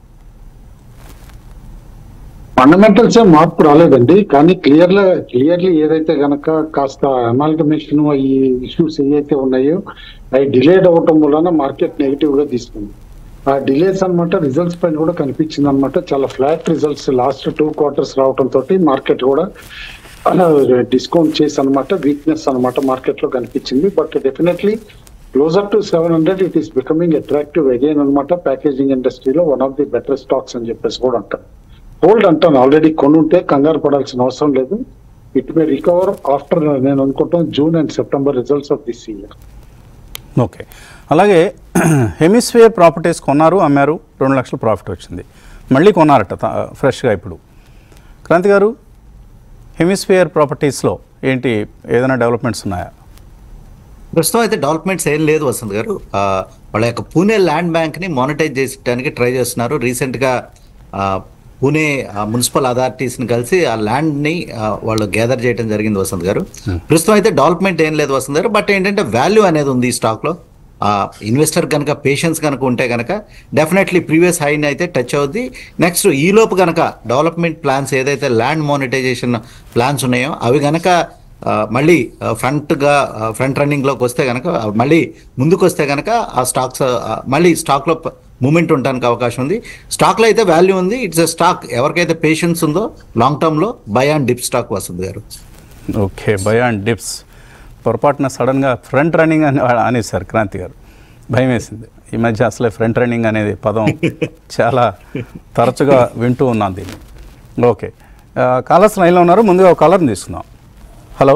ఫండమెంటల్స్ ఏ మార్పు రాలేదండి, కానీ క్లియర్లీ క్లియర్లీ ఏదైతే గనక కాస్త అమాల్గమేషన్ ఈ ఇష్యూస్ ఏవైతే ఉన్నాయో అవి డిలేడ్ అవ్వటం వలన మార్కెట్ నెగిటివ్ గా తీసుకుంది. ఆ డిలేస్ అనమాట రిజల్ట్స్ పైన కూడా కనిపించింది అనమాట. చాలా flat results last two quarters రావడం తోటి మార్కెట్ కూడా డిస్కౌంట్ చేసి అనమాట వీక్నెస్ అనమాట మార్కెట్ లో కనిపించింది. But definitely closer to seven hundred it is becoming attractive again అనమాట. ప్యాకేజింగ్ ఇండస్ట్రీలో one of the better stocks అని చెప్పేసి కూడా అంటారు. హోల్డ్ అంటాను, ఆల్రెడీ కొనుంటే కంగారు పడాల్సిన అవసరం లేదు. ఇట్ మే రికవర్ ఆఫ్టర్ నేను అనుకుంటాం June and September results of this year. Okay, అలాగే హెమిస్ఫియర్ ప్రాపర్టీస్ కొన్నారు, అమ్మారు, రెండు లక్షల ప్రాఫిట్ వచ్చింది. మళ్ళీ కొన్నారట ఫ్రెష్గా ఇప్పుడు. క్రాంతి గారు, హెమిస్ఫియర్ ప్రాపర్టీస్లో ఏంటి, ఏదైనా డెవలప్మెంట్స్ ఉన్నాయా? ప్రస్తుతం అయితే డెవలప్మెంట్స్ ఏం లేదు వసంత్ గారు. వాళ్ళ యొక్క పూణే ల్యాండ్ బ్యాంక్ని మానిటైజ్ చేయడానికి ట్రై చేస్తున్నారు. రీసెంట్గా పూణే మున్సిపల్ అథారిటీస్ని కలిసి ఆ ల్యాండ్ని వాళ్ళు గ్యాదర్ చేయడం జరిగింది వసంత్ గారు. ప్రస్తుతం అయితే డెవలప్మెంట్ ఏం లేదు వసంత్ గారు, బట్ ఏంటంటే వాల్యూ అనేది ఉంది ఈ స్టాక్లో. ఇన్వెస్టర్ కనుక పేషెన్స్ కనుక ఉంటే కనుక డెఫినెట్లీ ప్రీవియస్ హైని అయితే టచ్ అవుద్ది. నెక్స్ట్ ఈలోపు కనుక డెవలప్మెంట్ ప్లాన్స్ ఏదైతే ల్యాండ్ మానిటైజేషన్ ప్లాన్స్ ఉన్నాయో అవి కనుక మళ్ళీ ఫ్రంట్గా ఫ్రంట్ రన్నింగ్లోకి వస్తే కనుక మళ్ళీ ముందుకు వస్తే కనుక ఆ స్టాక్స్ మళ్ళీ స్టాక్లో మూమెంట్ ఉండడానికి అవకాశం ఉంది. స్టాక్లో అయితే వాల్యూ ఉంది. ఇట్స్ ఎ స్టాక్ ఎవరికైతే పేషెన్స్ ఉందో లాంగ్ టర్మ్లో బై అండ్ డిప్ స్టాక్ వస్తుంది గారు. Okay, buy and dips. పొరపాటున సడన్గా ఫ్రంట్ రన్నింగ్ అని అనేసారు క్రాంతి గారు, భయం వేసింది. ఈ మధ్య అసలే ఫ్రంట్ రన్నింగ్ అనేది పదం చాలా తరచుగా వింటూ ఉన్నాను దీన్ని. ఓకే, కాలర్స్ లైన్లో ఉన్నారు. ముందుగా ఒక కాలర్ని తీసుకుందాం. హలో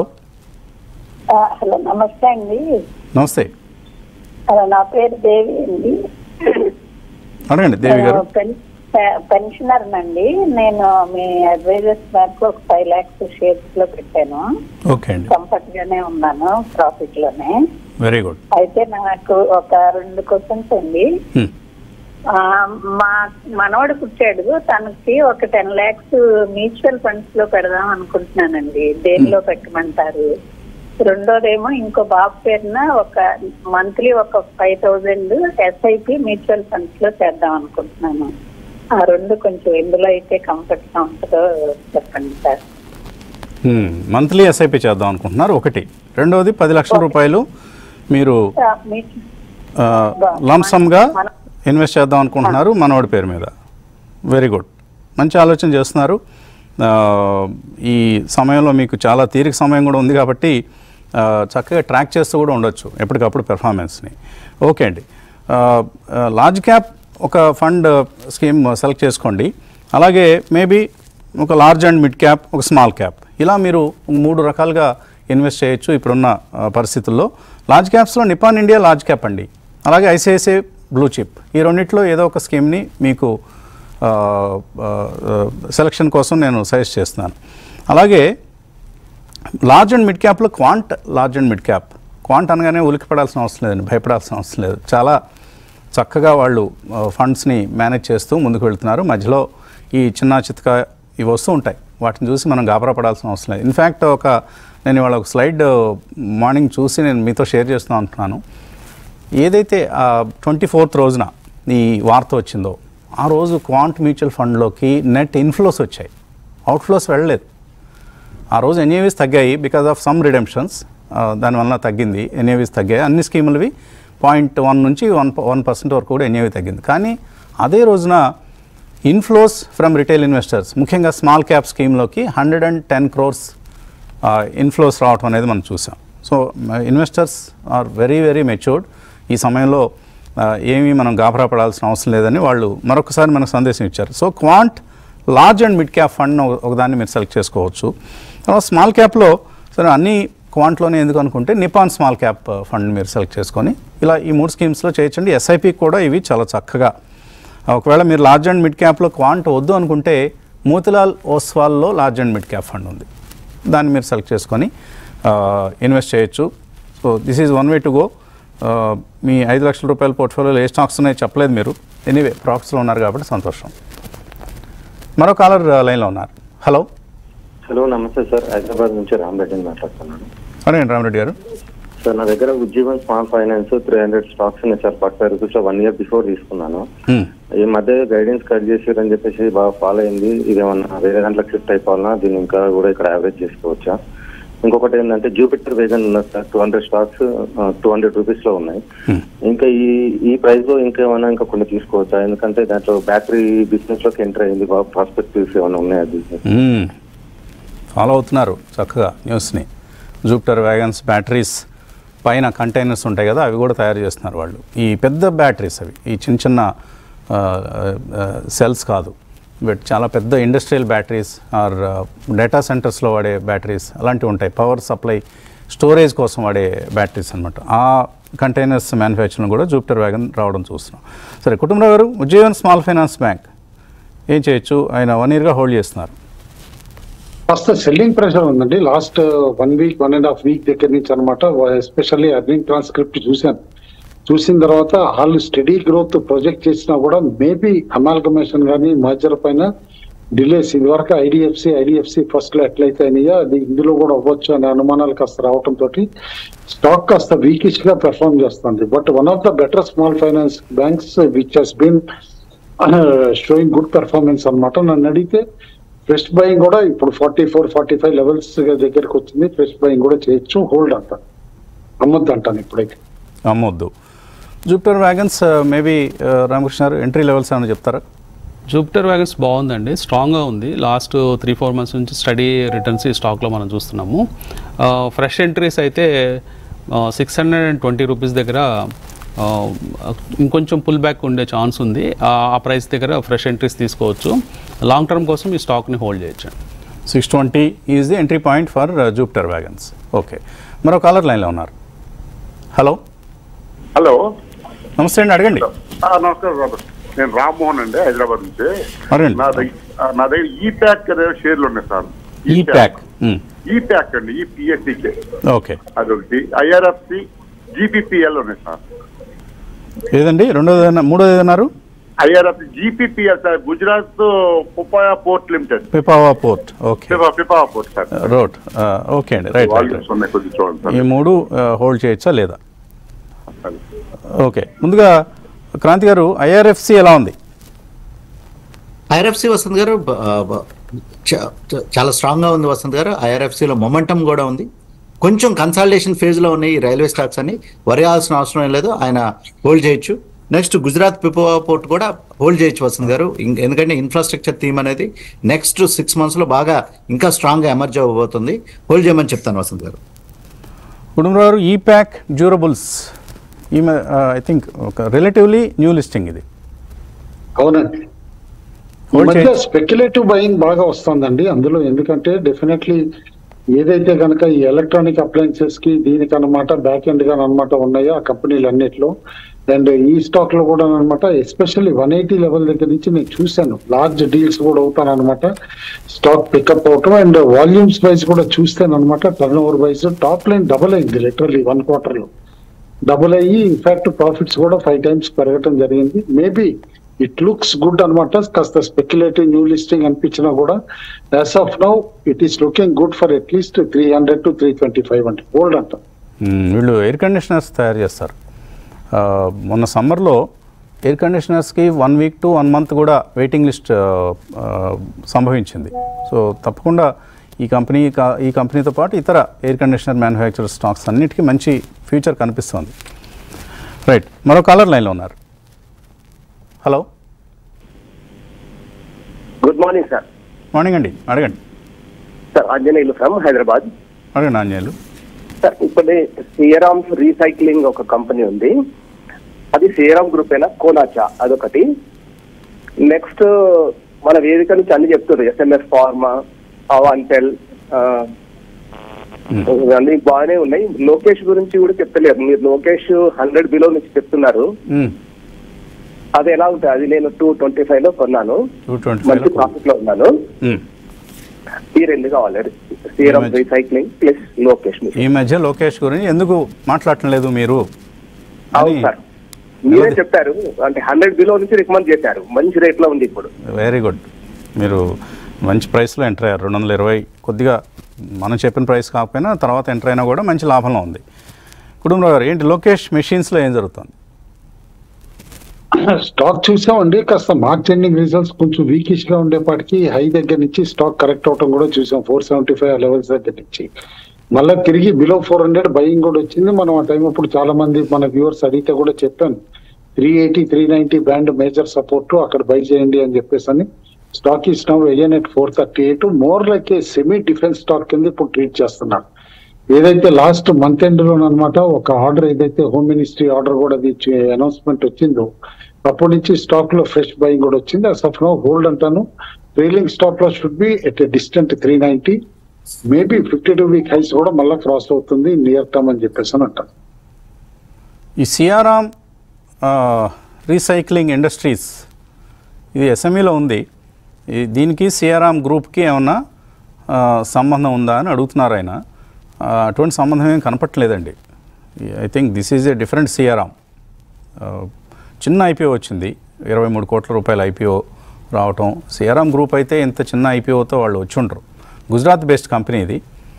హలో, నమస్తే అండి. నమస్తే, నా పేరు దేవి అండి. అడగండి దేవి గారు. పెన్షనర్ అండి. నేను మీ అడ్వైజర్స్ బ్యాంక్ ఒక ఫైవ్ లాక్స్ షేర్స్ లో పెట్టాను. ఓకే అండి, కంఫర్ట్ గానే ఉన్నాను, ప్రాఫిట్ లోనే. Very good. అయితే నాకు ఒక రెండు క్వశ్చన్స్ అండి. మా మనవాడు పుట్టాడు, తనకి ఒక టెన్ లాక్స్ మ్యూచువల్ ఫండ్స్ లో పెడదాం అనుకుంటున్నానండి. దేనిలో పెట్టమంటారు? రెండోదేమో ఇంకో బాబు పేరున ఒక మంత్లీ ఒక five thousand SIP mutual funds లో చేద్దాం అనుకుంటున్నాను. ఆ రెండు కొంచెం ఎందులో అయితే కంఫర్ట్ గా ఉంటుందో చెప్పండి సార్. మంత్లీ ఎస్ఐపి చేద్దాం అనుకుంటున్నారు ఒకటి. రెండవది పది లక్షల రూపాయలు మీరు లంసమ్గా ఇన్వెస్ట్ చేద్దాం అనుకుంటున్నారు మనవాడి పేరు మీద. వెరీ గుడ్, మంచి ఆలోచన చేస్తున్నారు. ఈ సమయంలో మీకు చాలా తీరిక సమయం కూడా ఉంది కాబట్టి చక్కగా ట్రాక్ చేస్తూ కూడా ఉండొచ్చు ఎప్పటికప్పుడు పెర్ఫార్మెన్స్ని. ఓకే అండి, లార్జ్ క్యాప్ ఒక ఫండ్ స్కీమ్ సెలెక్ట్ చేసుకోండి. అలాగే మేబీ ఒక లార్జ్ అండ్ మిడ్ క్యాప్, ఒక స్మాల్ క్యాప్, ఇలా మీరు మూడు రకాలుగా ఇన్వెస్ట్ చేయొచ్చు ఇప్పుడున్న పరిస్థితుల్లో. లార్జ్ క్యాప్స్లో నిపాన్ ఇండియా లార్జ్ క్యాప్ అండి, అలాగే ఐసిఐసిఐ బ్లూ చిప్, ఈ రెండింటిలో ఏదో ఒక స్కీమ్ని మీకు సెలక్షన్ కోసం నేను సజెస్ట్ చేస్తున్నాను. అలాగే లార్జ్ అండ్ మిడ్ క్యాప్లో Quant large and mid cap Quant అనగానే ఉలికి పడాల్సిన అవసరం లేదండి, భయపడాల్సిన అవసరం లేదు. చాలా చక్కగా వాళ్ళు ఫండ్స్ని మేనేజ్ చేస్తూ ముందుకు వెళ్తున్నారు. మధ్యలో ఈ చిన్న చితక ఇవి వస్తూ ఉంటాయి, వాటిని చూసి మనం గాబరా పడాల్సిన అవసరం లేదు. ఇన్ఫ్యాక్ట్ ఒక నేను ఇవాళ ఒక స్లైడ్ మార్నింగ్ చూసి నేను మీతో షేర్ చేస్తూ ఉంటున్నాను. ఏదైతే ట్వంటీ ఫోర్త్ రోజున ఈ వార్త వచ్చిందో ఆ రోజు క్వాంట్ మ్యూచువల్ ఫండ్లోకి నెట్ ఇన్ఫ్లోస్ వచ్చాయి, అవుట్ఫ్లోస్ వెళ్ళలేదు. ఆ రోజు ఎన్ఏవీస్ తగ్గాయి బికాజ్ ఆఫ్ సమ్ రిడెంప్షన్స్, దానివల్ల తగ్గింది, ఎన్ఏవీస్ తగ్గాయి. అన్ని స్కీములవి పాయింట్ వన్ నుంచి వన్ వన్ పర్సెంట్ వరకు కూడా ఎన్ఏవీ తగ్గింది. కానీ అదే రోజున ఇన్ఫ్లోస్ ఫ్రమ్ రిటైల్ ఇన్వెస్టర్స్, ముఖ్యంగా స్మాల్ క్యాప్ స్కీమ్లోకి hundred and ten crores inflows రావటం అనేది మనం చూసాం. So investors are very very matured. ఈ సమయంలో ఏమీ మనం గాబరా పడాల్సిన అవసరం లేదని వాళ్ళు మరొకసారి మనకు సందేశం ఇచ్చారు. So Quant large and mid cap fund ఒకదాన్ని మీరు సెలెక్ట్ చేసుకోవచ్చు. తర్వాత స్మాల్ క్యాప్లో సరే అన్ని క్వాంట్లోనే ఎందుకు అనుకుంటే నిపాన్ స్మాల్ క్యాప్ ఫండ్ మీరు సెలెక్ట్ చేసుకొని ఇలా ఈ మూడు స్కీమ్స్లో చేయొచ్చండి. ఎస్ఐపి కూడా ఇవి చాలా చక్కగా. ఒకవేళ మీరు లార్జ్ అండ్ మిడ్ క్యాప్లో క్వాంట్ వద్దు అనుకుంటే మోతిలాల్ ఓస్వాల్లో large and mid cap fund ఉంది, దాన్ని మీరు సెలెక్ట్ చేసుకొని ఇన్వెస్ట్ చేయొచ్చు. So this is one way to go. మీ ఐదు లక్షల రూపాయల పోర్ట్ఫోలియోలో ఏ స్టాక్స్ ఉన్నాయో చెప్పలేదు మీరు, ఎనీవే ప్రాఫిట్స్లో ఉన్నారు కాబట్టి సంతోషం. మరో కాలర్ లైన్లో ఉన్నారు. హలో హలో నమస్తే సార్, హైదరాబాద్ నుంచి రామరెడ్డిని మాట్లాడుతున్నాను. అరే రామరెడ్డి గారు. సార్ నా దగ్గర Ujjivan small finance three hundred stocks ఉన్నాయి సార్, ఫార్టీ ఫైవ్ రూపీస్ లో వన్ ఇయర్ బిఫోర్ తీసుకున్నాను. ఈ మధ్య గైడెన్స్ కట్ చేసారని చెప్పేసి బాగా ఫాలో అయింది. ఇదేమన్నా వేరే దాంట్లో షిఫ్ట్ అయిపోవాలన్నా, దీన్ని ఇంకా కూడా ఇక్కడ యావరేజ్ చేసుకోవచ్చా? ఇంకొకటి ఏంటంటే జూపిటర్ వేగన్ ఉన్నది sir, two hundred stocks two hundred rupees లో ఉన్నాయి. ఇంకా ఈ ఈ ప్రైస్ లో ఇంకేమైనా ఇంకా కొన్ని తీసుకోవచ్చా? ఎందుకంటే దాంట్లో బ్యాటరీ బిజినెస్ లోకి ఎంటర్ అయింది, బాగా ప్రాస్పెక్టివ్స్ ఏమైనా ఉన్నాయా బిజినెస్? ఫాలో అవుతున్నారు చక్కగా న్యూస్ని. జూపిటర్ వ్యాగన్స్ బ్యాటరీస్ పైన కంటైనర్స్ ఉంటాయి కదా, అవి కూడా తయారు చేస్తున్నారు వాళ్ళు. ఈ పెద్ద బ్యాటరీస్ అవి, ఈ చిన్న చిన్న సెల్స్ కాదు, బట్ చాలా పెద్ద ఇండస్ట్రియల్ బ్యాటరీస్ ఆర్ డేటా సెంటర్స్లో వాడే బ్యాటరీస్ అలాంటివి ఉంటాయి. పవర్ సప్లై స్టోరేజ్ కోసం వాడే బ్యాటరీస్ అనమాట. ఆ కంటైనర్స్ మ్యానుఫ్యాక్చరింగ్ కూడా జూపిటర్ వ్యాగన్ రావడం చూస్తున్నాం. సరే కుటుంబరావు గారు, ఉజ్జీవన్ స్మాల్ ఫైనాన్స్ బ్యాంక్ ఏం చేయొచ్చు? ఆయన వన్ ఇయర్గా హోల్డ్ చేస్తున్నారు. కాస్త సెల్లింగ్ ప్రెషర్ ఉందండి last one week one and half week దగ్గర నుంచి అనమాట. ఎస్పెషల్లీ అర్నింగ్ ట్రాన్స్క్రిప్ట్ చూశాను. చూసిన తర్వాత వాళ్ళు స్టడీ గ్రోత్ ప్రొజెక్ట్ చేసినా కూడా మేబీ అమాల్గమేషన్ కానీ మర్జర్ పైన డిలేస్ ఇదివరకు ఐడిఎఫ్సి ఐడిఎఫ్సి ఫస్ట్ లో ఎట్లయితే అయినాయో అది ఇందులో కూడా అవ్వచ్చు అనే అనుమానాలు కాస్త రావడంతో స్టాక్ కాస్త వీకిష్ గా పెర్ఫార్మ్ చేస్తుంది. But one of the better small finance banks which has been showing good performance అనమాట. నన్ను అడిగితే ఫ్రెష్ బయింగ్ కూడా ఇప్పుడు forty four forty five levels దగ్గరకు వచ్చింది. ఫ్రెష్ బయింగ్ కూడా చేయొచ్చు, హోల్డ్ అంట, అమ్మొద్దు అంటాను ఇప్పుడైతే. అమ్మొద్దు. జూపిటర్ వ్యాగన్స్ మేబీ రామకృష్ణ గారు ఎంట్రీ లెవెల్స్ ఏమైనా చెప్తారా? జూపిటర్ వ్యాగన్స్ బాగుందండి, స్ట్రాంగ్గా ఉంది. లాస్ట్ త్రీ ఫోర్ మంత్స్ నుంచి స్టడీ రిటర్న్స్ ఈ స్టాక్లో మనం చూస్తున్నాము. ఫ్రెష్ ఎంట్రీస్ అయితే six hundred and twenty rupees దగ్గర ఇంకొంచెం పుల్ బ్యాక్ ఉండే ఛాన్స్ ఉంది. ఆ ప్రైస్ దగ్గర ఫ్రెష్ ఎంట్రీస్ తీసుకోవచ్చు. లాంగ్ టర్మ్ కోసం ఈ స్టాక్ని హోల్డ్ చేయొచ్చు. Six twenty is the entry point for Jupiter wagons. Okay, మరో కాలర్ లైన్లో ఉన్నారు. హలో హలో నమస్తే అండి, అడగండి. నమస్కారం రాబర్ట్, నేను రామ్మోహన్ అండి, హైదరాబాద్ నుంచి. అడగండి. నా దగ్గర నా దగ్గర ఈ ప్యాక్ షేర్లు ఉన్నాయి సార్. ఈ ప్యాక్ ఈ ప్యాక్ అండి, ఈ పిఎస్సికే ఓకే, అదొకటి. ఐఆర్ఎఫ్సి జీపీపీఎల్ ఉన్నాయి సార్. ఏదండి రెండోది మూడోది ఏదన్నారు? IRFC GPPL sir, Gujarat Pipavav port limited. Pipavav port, okay, Pipavav port sir, road. Okay అండి, రైట్ రైట్. కొద్దిగా చూడండి. ఈ మూడు హోల్డ్ చేయొచ్చా లేదా? ఓకే, ముందుగా క్రాంతి గారు ఐఆర్ఎఫ్సి ఎలా ఉంది? ఐఆర్ఎఫ్సి వసంత్ గారు చాలా స్ట్రాంగ్ గా ఉంది వసంత్ గారు. ఐఆర్ఎఫ్సిలో మొమెంటం కూడా ఉంది. కొంచెం కన్సాలిడేషన్ ఫేజ్ లో ఉన్నాయి ఈ రైల్వే స్టాక్స్ అని, వరేయాల్సిన అవసరం లేదు, ఆయన హోల్డ్ చేయొచ్చు. నెక్స్ట్ గుజరాత్ పిపావా పోర్ట్ కూడా హోల్డ్ చేయొచ్చు వసంత్ గారు, ఎందుకంటే ఇన్ఫ్రాస్ట్రక్చర్ థీమ్ అనేది నెక్స్ట్ సిక్స్ మంత్స్ లో బాగా ఇంకా స్ట్రాంగ్ గా ఎమర్జ్ అవ్వబోతుంది. హోల్డ్ చేయమని చెప్తాను వసంత్ గారు. కుటుంబరావు గారు, ఈ ప్యాక్ డ్యూరబుల్స్ ఈ ఐ థింక్ ఒక రిలేటివ్లీ న్యూ లిస్టింగ్ ఇది. అవునండి, స్పెక్యులేటివ్ బయింగ్ బాగా వస్తుందండి అందులో. ఎందుకంటే డెఫినెట్లీ ఏదైతే కనుక ఈ ఎలక్ట్రానిక్ అప్లయన్సెస్ కి దీనికి అనమాట బ్యాక్ ఎండ్ గా అనమాట ఉన్నాయో ఆ కంపెనీలు అన్నిట్లో, అండ్ ఈ స్టాక్ లో కూడా అనమాట ఎస్పెషల్లీ వన్ ఎయిటీ లెవెల్ దగ్గర నుంచి నేను చూశాను లార్జ్ డీల్స్ కూడా అవుతాను అనమాట స్టాక్ పికప్ అవటం. అండ్ వాల్యూమ్స్ వైజ్ కూడా చూస్తాను అనమాట turn over wise top line double అయింది లిటరల్లీ వన్ క్వార్టర్ లో డబుల్ అయ్యి ఇన్ఫాక్ట్ ప్రాఫిట్స్ కూడా ఫైవ్ టైమ్స్ పెరగటం జరిగింది. మేబీ ఇట్ లుక్స్ గుడ్ అనమాట, కాస్త స్పెక్యులేటివ్ న్యూ లిస్టింగ్ అనిపించినా కూడా as of now it is looking good for at least three hundred to three twenty five అంటే గోల్డ్ అంట. వీళ్ళు ఎయిర్ కండిషనర్స్ తయారు చేస్తారు. మొన్న సమ్మర్లో ఎయిర్ కండిషనర్స్కి one week to one month కూడా వెయిటింగ్ లిస్ట్ సంభవించింది. సో తప్పకుండా ఈ కంపెనీ ఈ కంపెనీతో పాటు ఇతర ఎయిర్ కండిషనర్ మ్యానుఫ్యాక్చర్ స్టాక్స్ అన్నిటికీ మంచి ఫ్యూచర్ కనిపిస్తుంది. రైట్, మరో కాలర్ లైన్లో ఉన్నారు. Hello, good morning sir. Morning అండి, అడగండి సార్. ఆంజనేయులు ఫ్రమ్ హైదరాబాద్. అడగండి ఆంజనేయులు. సార్, ఇప్పుడు సియరామ్ రీసైక్లింగ్ ఒక కంపెనీ ఉంది, అది సియరామ్ గ్రూప్ అయినా కోనాచా అదొకటి. నెక్స్ట్ మన వేదిక నుంచి అన్ని చెప్తున్నారు, ఎస్ఎంఎస్ ఫార్మా, అవాంటెల్ అన్ని బాగానే ఉన్నాయి. లోకేష్ గురించి కూడా చెప్తలేరు మీరు. లోకేష్ హండ్రెడ్ బిలో నుంచి చెప్తున్నారు, అది ఎలా ఉంటుంది? అది నేను టూ ట్వంటీ ఫైవ్ లో కొన్నాను, మంచి ప్రాఫిట్ లో ఉన్నాను. ఈ రెండు కావాలి, సీరం రీసైక్లింగ్ ప్లస్ లోకేష్. ఈ మధ్య లోకేష్ గురించి ఎందుకు మాట్లాడటం లేదు మీరు? అవును సార్, మీరే చెప్పారు, అంటే హండ్రెడ్ బిలో నుంచి రికమెండ్ చేశారు, మంచి రేట్ లో ఉంది ఇప్పుడు. వెరీ గుడ్, మీరు మంచి ప్రైస్లో ఎంటర్ అయ్యారు. రెండు వందల ఇరవై కొద్దిగా మనం చెప్పిన ప్రైస్ కాకపోయినా తర్వాత ఎంటర్ అయినా కూడా మంచి లాభంలో ఉంది. కుటుంబరావు గారు, ఏంటి లోకేష్ మెషిన్స్లో ఏం జరుగుతుంది? స్టాక్ చూసామండి, కాస్త మార్చ్ ఎండింగ్ రిజల్ట్స్ కొంచెం వీకిష్ గా ఉండేపాటికి హై దగ్గర నుంచి స్టాక్ కరెక్ట్ అవటం కూడా చూసాం, ఫోర్ సెవెంటీ ఫైవ్ లెవెల్స్ దగ్గర నుంచి మళ్ళీ తిరిగి బిలో ఫోర్ హండ్రెడ్ బయింగ్ కూడా వచ్చింది. మనం ఆ టైం అప్పుడు చాలా మంది మన వ్యూవర్స్ అడిగితే కూడా చెప్పాను, three eighty three ninety band major support, అక్కడ బై చేయండి అని చెప్పేసి అని. Stock is now again at four thirty eight more like a semi defence stock కింద ఇప్పుడు ట్రీట్ చేస్తున్నారు. ఏదైతే లాస్ట్ మంత్ ఎండ్ లోనమాట ఒక ఆర్డర్ ఏదైతే హోమ్ మినిస్ట్రీ ఆర్డర్ కూడా అనౌన్స్మెంట్ వచ్చిందో అప్పటి నుంచి స్టాక్ లో ఫ్రెష్ బయింగ్ కూడా వచ్చింది. అస్ ఆఫ్ నౌ హోల్డ్ అంటాను. ట్రైలింగ్ స్టాక్ లో should be at a distant three ninety, maybe fifty two week highs కూడా మళ్ళీ క్రాస్ అవుతుంది నియర్ టర్మ్ అని చెప్పేసి అని అంటాను. ఈ సియారామ్ రీసైక్లింగ్ ఇండస్ట్రీస్ ఇది ఎస్ఎంఈలో ఉంది, దీనికి సియారామ్ గ్రూప్కి ఏమన్నా సంబంధం ఉందా అని అడుగుతున్నారు ఆయన. అటువంటి సంబంధం ఏం కనపట్లేదండి. I think this is a different Siyaram. చిన్న ఐపీఓ వచ్చింది, ఇరవై మూడు కోట్ల రూపాయల ఐపీఓ రావటం. సియారామ్ గ్రూప్ అయితే ఇంత చిన్న ఐపీఓతో వాళ్ళు వచ్చి ఉండరు. గుజరాత్ బేస్డ్ కంపెనీ ఇది.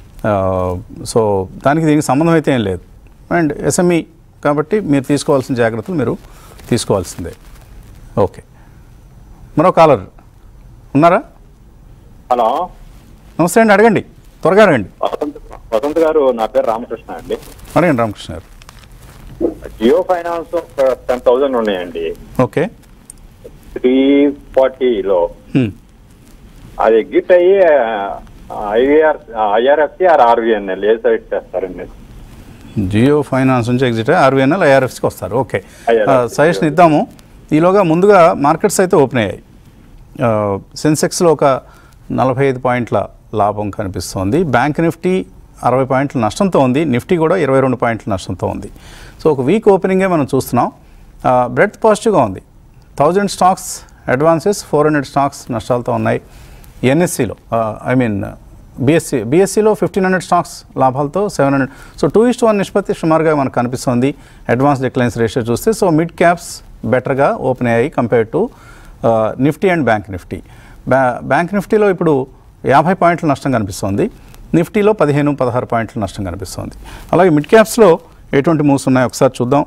సో దానికి దీనికి సంబంధం అయితే ఏం లేదు. అండ్ ఎస్ఎంఈ కాబట్టి మీరు తీసుకోవాల్సిన జాగ్రత్తలు మీరు తీసుకోవాల్సిందే. ఓకే, మరో కాలర్ ఉన్నారా? హలో, నమస్తే అండి, అడగండి, త్వరగా అడగండి. వసంత్ గారు, నా పేరు రామకృష్ణ అండి. అడగండి రామకృష్ణ గారు. జియో ఫైనాన్స్ టెన్ థౌసండ్ ఉన్నాయండి. ఓకే, త్రీ ఫార్టీలో అది ఎగ్జిట్ అయ్యి ఐఆర్ ఐఆర్ఎఫ్సి ఆర్ ఆర్వీఎన్ఎల్ ఏ సైడ్ చేస్తారండి? జియో ఫైనాన్స్ నుంచి ఎగ్జిట్ అయ్యి ఆర్వీఎన్ఎల్ ఐఆర్ఎఫ్సికి వస్తారు. ఓకే, సజెషన్ ఇద్దాము. ఈలోగా ముందుగా మార్కెట్స్ అయితే ఓపెన్ అయ్యాయి. సెన్సెక్స్లో ఒక నలభై ఐదు పాయింట్ల లాభం కనిపిస్తోంది. బ్యాంక్ నిఫ్టీ అరవై పాయింట్ల నష్టంతో ఉంది. నిఫ్టీ కూడా ఇరవై రెండు పాయింట్ల నష్టంతో ఉంది. సో ఒక వీక్ ఓపెనింగే మనం చూస్తున్నాం. బ్రెడ్త్ పాజిటివ్గా ఉంది. Thousand stocks advances, four hundred stocks నష్టాలతో ఉన్నాయి. ఎన్ఎస్సిలో ఐ మీన్ బిఎస్సి బిఎస్సిలో ఫిఫ్టీన్ హండ్రెడ్ స్టాక్స్ లాభాలతో seven hundred. So two is to one నిష్పత్తి సుమారుగా మనకు కనిపిస్తుంది అడ్వాన్స్ డిక్లైన్స్ రేషియో చూస్తే. సో మిడ్ క్యాప్స్ బెటర్గా ఓపెన్ అయ్యాయి compare to Nifty and bank Nifty. బ్యా బ్యాంక్ నిఫ్టీలో ఇప్పుడు యాభై పాయింట్ల నష్టం కనిపిస్తుంది. నిఫ్టీలో పదిహేను పదహారు పాయింట్ల నష్టం కనిపిస్తుంది. అలాగే మిడ్ క్యాప్స్లో ఎటువంటి మూవ్స్ ఉన్నాయో ఒకసారి చూద్దాం.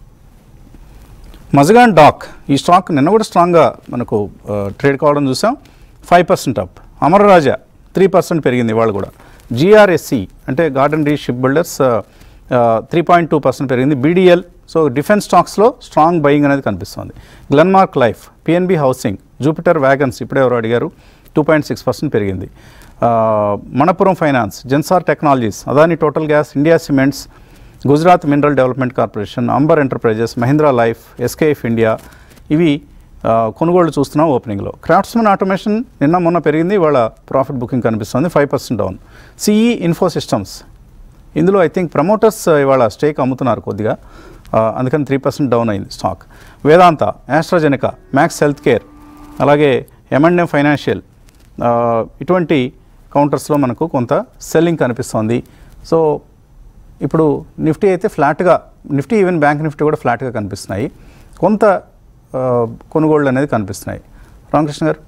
మజగాన్ డాక్, ఈ స్టాక్ నిన్న కూడా స్ట్రాంగ్గా మనకు ట్రేడ్ కావడం చూసాం. Five percent up. Amara Raja three percent పెరిగింది ఇవాళ కూడా. జిఆర్ఎస్సి అంటే garden reach ship builders three point two percent పెరిగింది. బీడీఎల్, సో డిఫెన్స్ స్టాక్స్లో స్ట్రాంగ్ బయింగ్ అనేది కనిపిస్తుంది. Glenmark life, PNB housing, Jupiter wagons ఇప్పుడే ఎవరు అడిగారు, టూ పాయింట్ సిక్స్ పర్సెంట్ పెరిగింది. Manappuram finance, Zensar technologies, Adani total gas, India cements, Gujarat mineral development corporation, Amber enterprises, Mahindra life, SKF India, ఇవి కొనుగోళ్లు చూస్తున్నాం ఓపెనింగ్లో. క్రాఫ్ట్స్మన్ ఆటోమేషన్ నిన్న మొన్న పెరిగింది, వాళ్ళ ప్రాఫిట్ బుకింగ్ కనిపిస్తుంది, five percent down. CE info systems, ఇందులో ఐ థింక్ ప్రమోటర్స్ ఇవాళ స్టేక్ అమ్ముతున్నారు కొద్దిగా, అందుకని త్రీ పర్సెంట్ డౌన్ అయింది stock. Vedanta, AstraZeneca, Max health care, అలాగే ఎం అండ్ ఎం ఫైనాన్షియల్, ఇటువంటి కౌంటర్స్లో మనకు కొంత సెల్లింగ్ కనిపిస్తోంది. సో ఇప్పుడు నిఫ్టీ అయితే ఫ్లాట్గా, నిఫ్టీ ఈవెన్ బ్యాంక్ నిఫ్టీ కూడా ఫ్లాట్గా కనిపిస్తున్నాయి, కొంత కొనుగోళ్ళు అనేది కనిపిస్తున్నాయి. రామకృష్ణ గారు,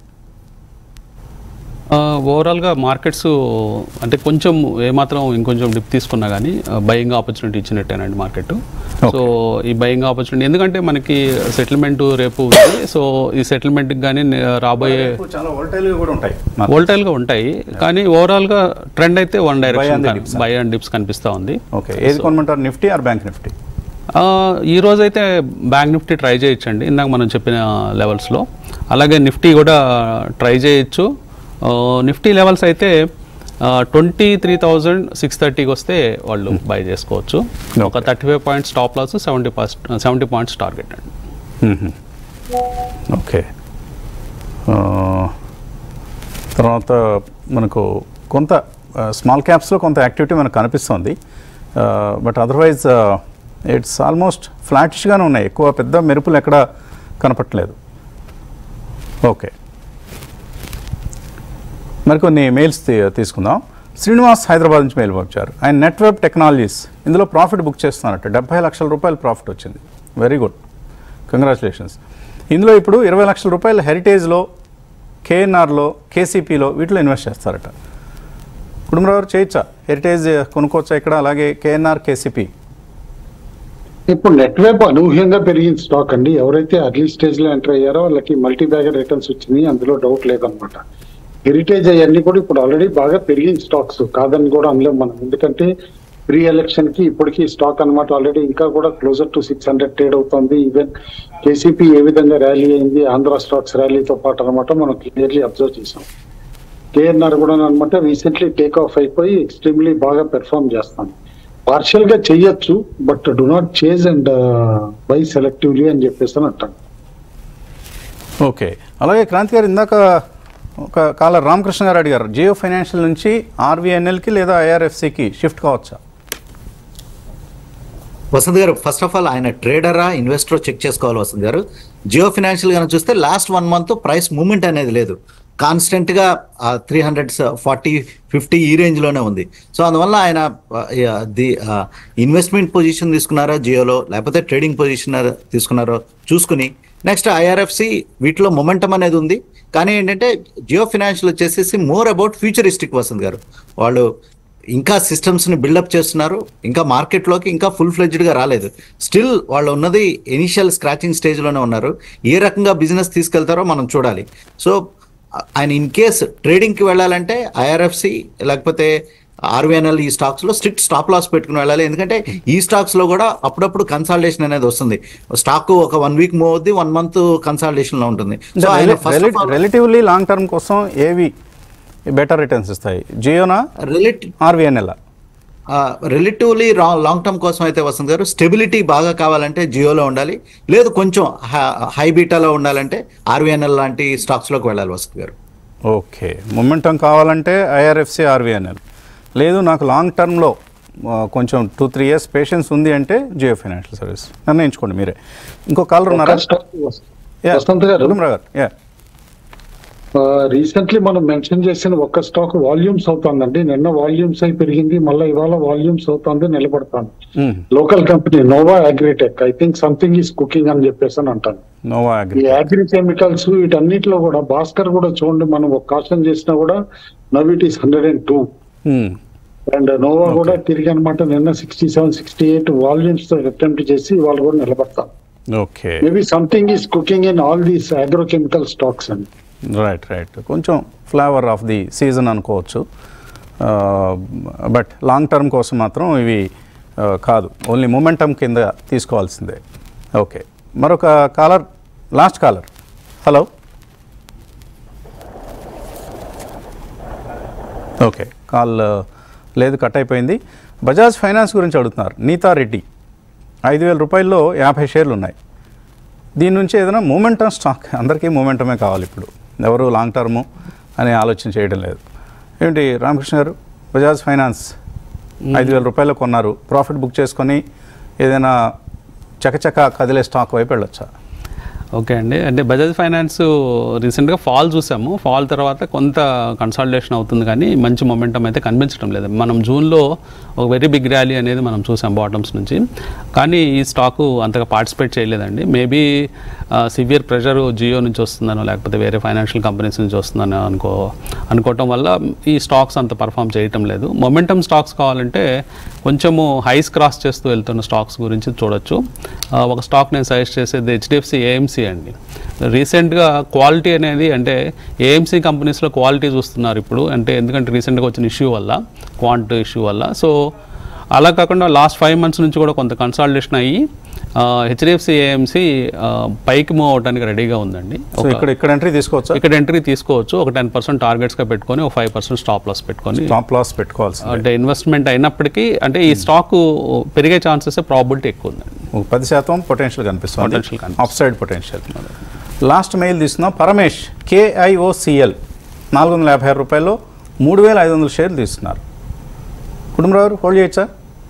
ఓవరాల్గా మార్కెట్స్ అంటే కొంచెం ఏమాత్రం ఇంకొంచెం డిప్ తీసుకున్నా కానీ బయింగ్ ఆపర్చునిటీ ఇచ్చినట్టేనండి మార్కెట్. సో ఈ బయింగ్ ఆపర్చునిటీ ఎందుకంటే మనకి సెటిల్మెంట్ రేపు ఉంది, సో ఈ సెటిల్మెంట్కి కానీ రాబోయే చాలా వోల్టైల్గా కూడా ఉంటాయి, వోల్టైల్గా ఉంటాయి, కానీ ఓవరాల్గా ట్రెండ్ అయితే one direction buy and dips కనిపిస్తూ ఉంది. ఓకే, ఏది కొనమంటారు, నిఫ్టీ ఆర్ బ్యాంక్ నిఫ్టీ? ఈ రోజు అయితే బ్యాంక్ నిఫ్టీ ట్రై చేయొచ్చండి ఇందాక మనం చెప్పిన లెవెల్స్లో, అలాగే నిఫ్టీ కూడా ట్రై చేయొచ్చు. నిఫ్టీ లెవెల్స్ అయితే ట్వంటీ త్రీ థౌజండ్ సిక్స్ థర్టీకి వస్తే వాళ్ళు బై చేసుకోవచ్చు. ఒక thirty five points top loss, seventy points seventy points target అండి. ఓకే, తర్వాత మనకు కొంత స్మాల్ క్యాప్స్లో కొంత యాక్టివిటీ మనకు కనిపిస్తుంది, బట్ అదర్వైజ్ ఇట్స్ ఆల్మోస్ట్ ఫ్లాటిష్గానే ఉన్నాయి, ఎక్కువ పెద్ద మెరుపులు ఎక్కడ కనపట్లేదు. ఓకే, మరికొన్ని మెయిల్స్ తీసుకుందాం. శ్రీనివాస్ హైదరాబాద్ నుంచి మెయిల్ పంపించారు. ఆయన నెట్వర్క్ టెక్నాలజీస్ ఇందులో ప్రాఫిట్ బుక్ చేస్తున్నారట, డెబ్బై లక్షల రూపాయలు ప్రాఫిట్ వచ్చింది, వెరీ గుడ్, కంగ్రాచులేషన్స్. ఇందులో ఇప్పుడు ఇరవై లక్షల రూపాయలు హెరిటేజ్లో, కేఎన్ఆర్లో, కేసీపీలో వీటిలో ఇన్వెస్ట్ చేస్తారట. కుటుంబరావు గారు చేయొచ్చా, హెరిటేజ్ కొనుక్కోవచ్చా ఇక్కడ, అలాగే కేఎన్ఆర్, కేసీపీ? ఇప్పుడు నెట్ వైపు అనూహ్యంగా పెరిగిన స్టాక్ అండి. ఎవరైతే అర్లీ స్టేజ్ లో ఎంటర్ అయ్యారో వాళ్ళకి మల్టీ బ్యాగర్ రిటర్న్స్ వచ్చింది, అందులో డౌట్ లేదనమాట. హెరిటేజ్ అవన్నీ కూడా ఇప్పుడు ఆల్రెడీ బాగా పెరిగిన స్టాక్స్ కాదని కూడా అనలేము మనం, ఎందుకంటే ప్రీ ఎలక్షన్ కి ఇప్పటికీ స్టాక్ అనమాట ఆల్రెడీ ఇంకా కూడా closer to six hundred trade అవుతుంది. ఈవెన్ కేసీపీ ఏ విధంగా ర్యాలీ అయింది, ఆంధ్ర స్టాక్స్ ర్యాలీతో పాటు అనమాట మనం క్లియర్లీ అబ్జర్వ్ చేసాం. కేఎన్ఆర్ కూడా అనమాట రీసెంట్లీ టేక్ ఆఫ్ అయిపోయి ఎక్స్ట్రీమ్లీ బాగా పెర్ఫార్మ్ చేస్తాను. పార్షియల్ గా చెయ్యొచ్చు, but do not chase and buy selectively అని చెప్పేసి అని అంటాను. ఓకే, అలాగే క్రాంతి గారు ఇందాక ఒక కాలర్ రామకృష్ణ గారు అడిగారు, జియో ఫైనాన్షియల్ నుంచి ఆర్వీఎన్ఎల్కి లేదా ఐఆర్ఎఫ్సికి షిఫ్ట్ కావచ్చా? వసంత్ గారు, ఫస్ట్ ఆఫ్ ఆల్ ఆయన ట్రేడరా ఇన్వెస్టర్ చెక్ చేసుకోవాలి వసంత్ గారు. జియో ఫైనాన్షియల్ కనుక చూస్తే last one month price movement అనేది లేదు, కాన్స్టెంట్ గా త్రీ హండ్రెడ్ ఫార్టీ ఫిఫ్టీ ఈ రేంజ్ లోనే ఉంది. సో అందువల్ల ఆయన ది ఇన్వెస్ట్మెంట్ పొజిషన్ తీసుకున్నారో జియోలో, లేకపోతే ట్రేడింగ్ పొజిషన్ తీసుకున్నారో చూసుకుని, నెక్స్ట్ ఐఆర్ఎఫ్సి వీటిలో మొమెంటం అనేది ఉంది. కానీ ఏంటంటే జియో ఫైనాన్షియల్ వచ్చేసేసి మోర్ అబౌట్ ఫ్యూచరిస్టిక్ వసంత్ గారు, వాళ్ళు ఇంకా సిస్టమ్స్ని బిల్డప్ చేస్తున్నారు, ఇంకా మార్కెట్లోకి ఇంకా ఫుల్ ఫ్లెడ్జ్డ్గా రాలేదు. స్టిల్ వాళ్ళు ఉన్నది ఇనిషియల్ స్క్రాచింగ్ స్టేజ్లోనే ఉన్నారు. ఏ రకంగా బిజినెస్ తీసుకెళ్తారో మనం చూడాలి. సో ఆయన ఇన్ కేస్ ట్రేడింగ్కి వెళ్ళాలంటే ఐఆర్ఎఫ్సి లేకపోతే ఆర్వీఎన్ఎల్ ఈ స్టాక్స్లో స్ట్రిక్ట్ స్టాప్ లాస్ పెట్టుకుని వెళ్ళాలి, ఎందుకంటే ఈ స్టాక్స్లో కూడా అప్పుడప్పుడు కన్సాలిడేషన్ అనేది వస్తుంది. స్టాక్ ఒక వన్ వీక్ మూవ్ అవుద్ది, వన్ మంత్ కన్సాలిడేషన్లో ఉంటుంది. సో రిలేటివ్లీ లాంగ్ టర్మ్ కోసం ఏవి బెటర్ రిటర్న్స్ ఇస్తాయి, జియోనా relative RVNL? Relatively long term కోసం అయితే వసంత్ గారు స్టెబిలిటీ బాగా కావాలంటే జియోలో ఉండాలి, లేదు కొంచెం హై బీటాలో ఉండాలంటే ఆర్వీఎన్ఎల్ లాంటి స్టాక్స్లోకి వెళ్ళాలి వసంత్ గారు. ఓకే, మొమెంటం కావాలంటే ఐఆర్ఎఫ్సి, ఆర్వీఎన్ఎల్, లేదు నాకు లాంగ్ టర్మ్లో కొంచెం టూ త్రీ ఇయర్స్ పేషెన్స్ ఉంది అంటే జియో ఫైనాన్షియల్ సర్వీస్ నిర్ణయించుకోండి మీరే. ఇంకో కాలర్ ఉన్నారా? రీసెంట్లీ మనం మెన్షన్ చేసిన ఒక్క స్టాక్ వాల్యూమ్స్ అవుతుందండి. నిన్న వాల్యూమ్స్ అయి పెరిగింది, మళ్ళీ ఇవాళ వాల్యూమ్స్ అవుతుంది, నిలబడతాను. Local company Nova agritech, I think something is cooking అని చెప్పేసి అని అంటాను. ఈ అగ్రి కెమికల్స్ వీటన్నిటిలో కూడా భాస్కర్ కూడా చూడండి, మనం ఒక కాషన్ చేసినా కూడా now it is hundred and two and Nova కూడా తిరిగి అనమాట నిన్న sixty seven sixty eight volumes తో అటెంప్ట్ చేసి వాళ్ళు కూడా నిలబడతాం. Okay, maybe something is cooking in all these agrochemical stocks అండి. రైట్ రైట్ కొంచెం ఫ్లేవర్ ఆఫ్ ది సీజన్ అనుకోవచ్చు, బట్ లాంగ్ టర్మ్ కోసం మాత్రం ఇవి కాదు, ఓన్లీ మొమెంటమ్ కింద తీసుకోవాల్సిందే. ఓకే, మరొక caller, last caller. Hello, okay call లేదు, కట్ అయిపోయింది. బజాజ్ ఫైనాన్స్ గురించి అడుగుతున్నారు నీతా రెడ్డి, ఐదు వేల రూపాయల్లో యాభై షేర్లు ఉన్నాయి, దీని నుంచి ఏదైనా మూమెంటం స్టాక్, అందరికీ మూమెంటమే కావాలి ఇప్పుడు, ఎవరు లాంగ్ టర్ము అనే ఆలోచన చేయడం లేదు. ఏంటి రామకృష్ణ గారు, బజాజ్ ఫైనాన్స్ ఐదు వేల రూపాయలు కొన్నారు, ప్రాఫిట్ బుక్ చేసుకొని ఏదైనా చకచక కదిలే స్టాక్ వైపు వెళ్ళొచ్చా? ఓకే అండి, అంటే బజాజ్ ఫైనాన్స్ రీసెంట్గా ఫాల్ చూసాము. ఫాల్ తర్వాత కొంత కన్సాలిడేషన్ అవుతుంది కానీ మంచి మొమెంటం అయితే కనిపించడం లేదు. మనం జూన్లో ఒక వెరీ బిగ్ ర్యాలీ అనేది మనం చూసాం బాటమ్స్ నుంచి, కానీ ఈ స్టాకు అంతగా పార్టిసిపేట్ చేయలేదండి. మేబీ సివియర్ ప్రెషర్ జియో నుంచి వస్తుందనో లేకపోతే వేరే ఫైనాన్షియల్ కంపెనీస్ నుంచి వస్తుందనో అనుకో అనుకోవటం వల్ల ఈ స్టాక్స్ అంత పర్ఫామ్ చేయటం లేదు. మొమెంటమ్ స్టాక్స్ కావాలంటే కొంచెము హైస్ క్రాస్ చేస్తూ వెళ్తున్న స్టాక్స్ గురించి చూడొచ్చు. ఒక స్టాక్ నేను సజెస్ట్ చేసేది హెచ్డిఎఫ్సి ఏఎంసీ అండి. రీసెంట్గా క్వాలిటీ అనేది, అంటే ఏఎంసీ కంపెనీస్లో క్వాలిటీ చూస్తున్నారు ఇప్పుడు, అంటే ఎందుకంటే రీసెంట్గా వచ్చిన ఇష్యూ వల్ల, క్వాంట్ ఇష్యూ వల్ల. సో అలా కాకుండా లాస్ట్ ఫైవ్ మంత్స్ నుంచి కూడా కొంత కన్సాలిడేషన్ అయ్యి హెచ్డిఎఫ్సి ఏఎంసీ పైకి మూవ్ అవడానికి రెడీగా ఉందండి. ఇక్కడ ఇక్కడ ఎంట్రీ తీసుకోవచ్చు, ఇక్కడ ఎంట్రీ తీసుకోవచ్చు. ఒక టెన్ పర్సెంట్ టార్గెట్స్గా పెట్టుకొని ఒక ఫైవ్ పర్సెంట్ స్టాప్ లాస్ పెట్టుకొని, స్టాప్ లాస్ పెట్టుకోవాల్సి అంటే ఇన్వెస్ట్మెంట్ అయినప్పటికీ అంటే ఈ స్టాక్ పెరిగే ఛాన్సెస్ ప్రాబిలిటీ ఎక్కువ ఉందండి. ఒక పది శాతం పొటెన్షియల్ కనిపిస్తుంది, potential upside potential. Last mail తీసుకున్నాం, పరమేష్ కేఐఓసిఎల్ నాలుగు వందల యాభై ఆరు రూపాయలు మూడు వేల ఐదు వందల షేర్లు తీసుకున్నారు. కుటుంబరావు హోల్డ్ చేయొచ్చా?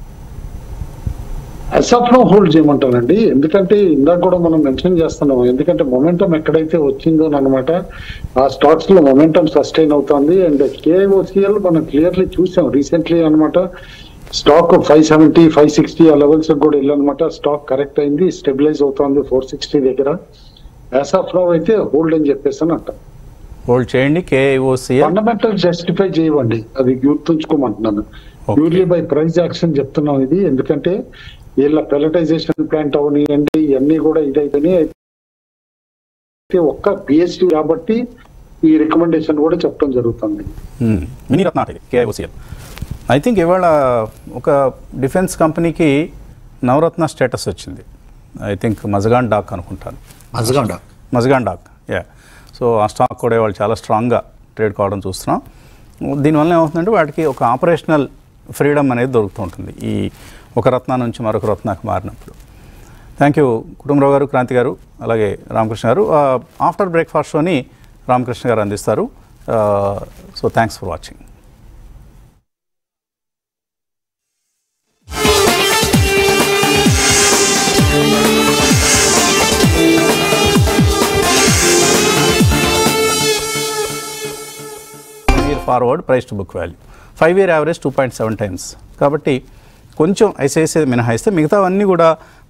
అసెప్లో హోల్డ్ చేయమంటానండి, ఎందుకంటే ఇందాక కూడా మనం మెన్షన్ చేస్తున్నాం, ఎందుకంటే మొమెంటం ఎక్కడైతే వచ్చిందో అనమాట ఆ స్టాక్స్ లో మొమెంటం సస్టైన్ అవుతుంది. అండ్ కేఐఓసిఎల్ మనం క్లియర్లీ చూసాం రీసెంట్లీ అనమాట, stock five seventy five sixty ఆ లెవెల్స్ కూడా వెళ్ళనమాట, స్టాక్ కరెక్ట్ అయింది, స్టెబిలైజ్ అవుతుంది ఫోర్ సిక్స్టీ దగ్గర. అసెప్లో అయితే హోల్డ్ అని చెప్పేసి అని అంట, హోల్డ్ చేయండి. కేఐఓసిఎల్ ఫండమెంటల్ జస్టిఫై చేయవండి, అది గుర్తుంచుకోమంటున్నాను. ప్యూర్లీ బై ప్రైస్ యాక్షన్ చెప్తున్నాం ఇది, ఎందుకంటే వీళ్ళ పెలటైజేషన్ ప్లాంట్ అవనియండి ఇవన్నీ కూడా ఇదైతేనే ఒక్క బిఎస్టీ కాబట్టి ఈ రికమెండేషన్ కూడా చెప్పడం జరుగుతుంది. Mini Ratna KIOCL I think ఇవాళ ఒక డిఫెన్స్ కంపెనీకి నవరత్న స్టేటస్ వచ్చింది. ఐ థింక్ మజగాన్ డాక్ అనుకుంటాను, Mazagon Dock Mazagon Dock yeah. So ఆ స్టాక్ కూడా వాళ్ళు చాలా స్ట్రాంగ్గా ట్రేడ్ కావడం చూస్తున్నాం. దీనివల్ల ఏమవుతుందంటే వాటికి ఒక ఆపరేషనల్ ఫ్రీడమ్ అనేది దొరుకుతూ ఉంటుంది ఈ ఒక రత్న నుంచి మరొక రత్నకు మారినప్పుడు. థ్యాంక్ యూ కుటుంబరావు గారు, క్రాంతి గారు, అలాగే రామకృష్ణ గారు. ఆఫ్టర్ బ్రేక్ఫాస్ట్ షోని రామకృష్ణ గారు అందిస్తారు. So thanks for watching. Year forward price to book value, five year average two point seven times. కాబట్టి కొంచెం ఐసిఐసిఐ మినహాయిస్తే మిగతావన్నీ కూడా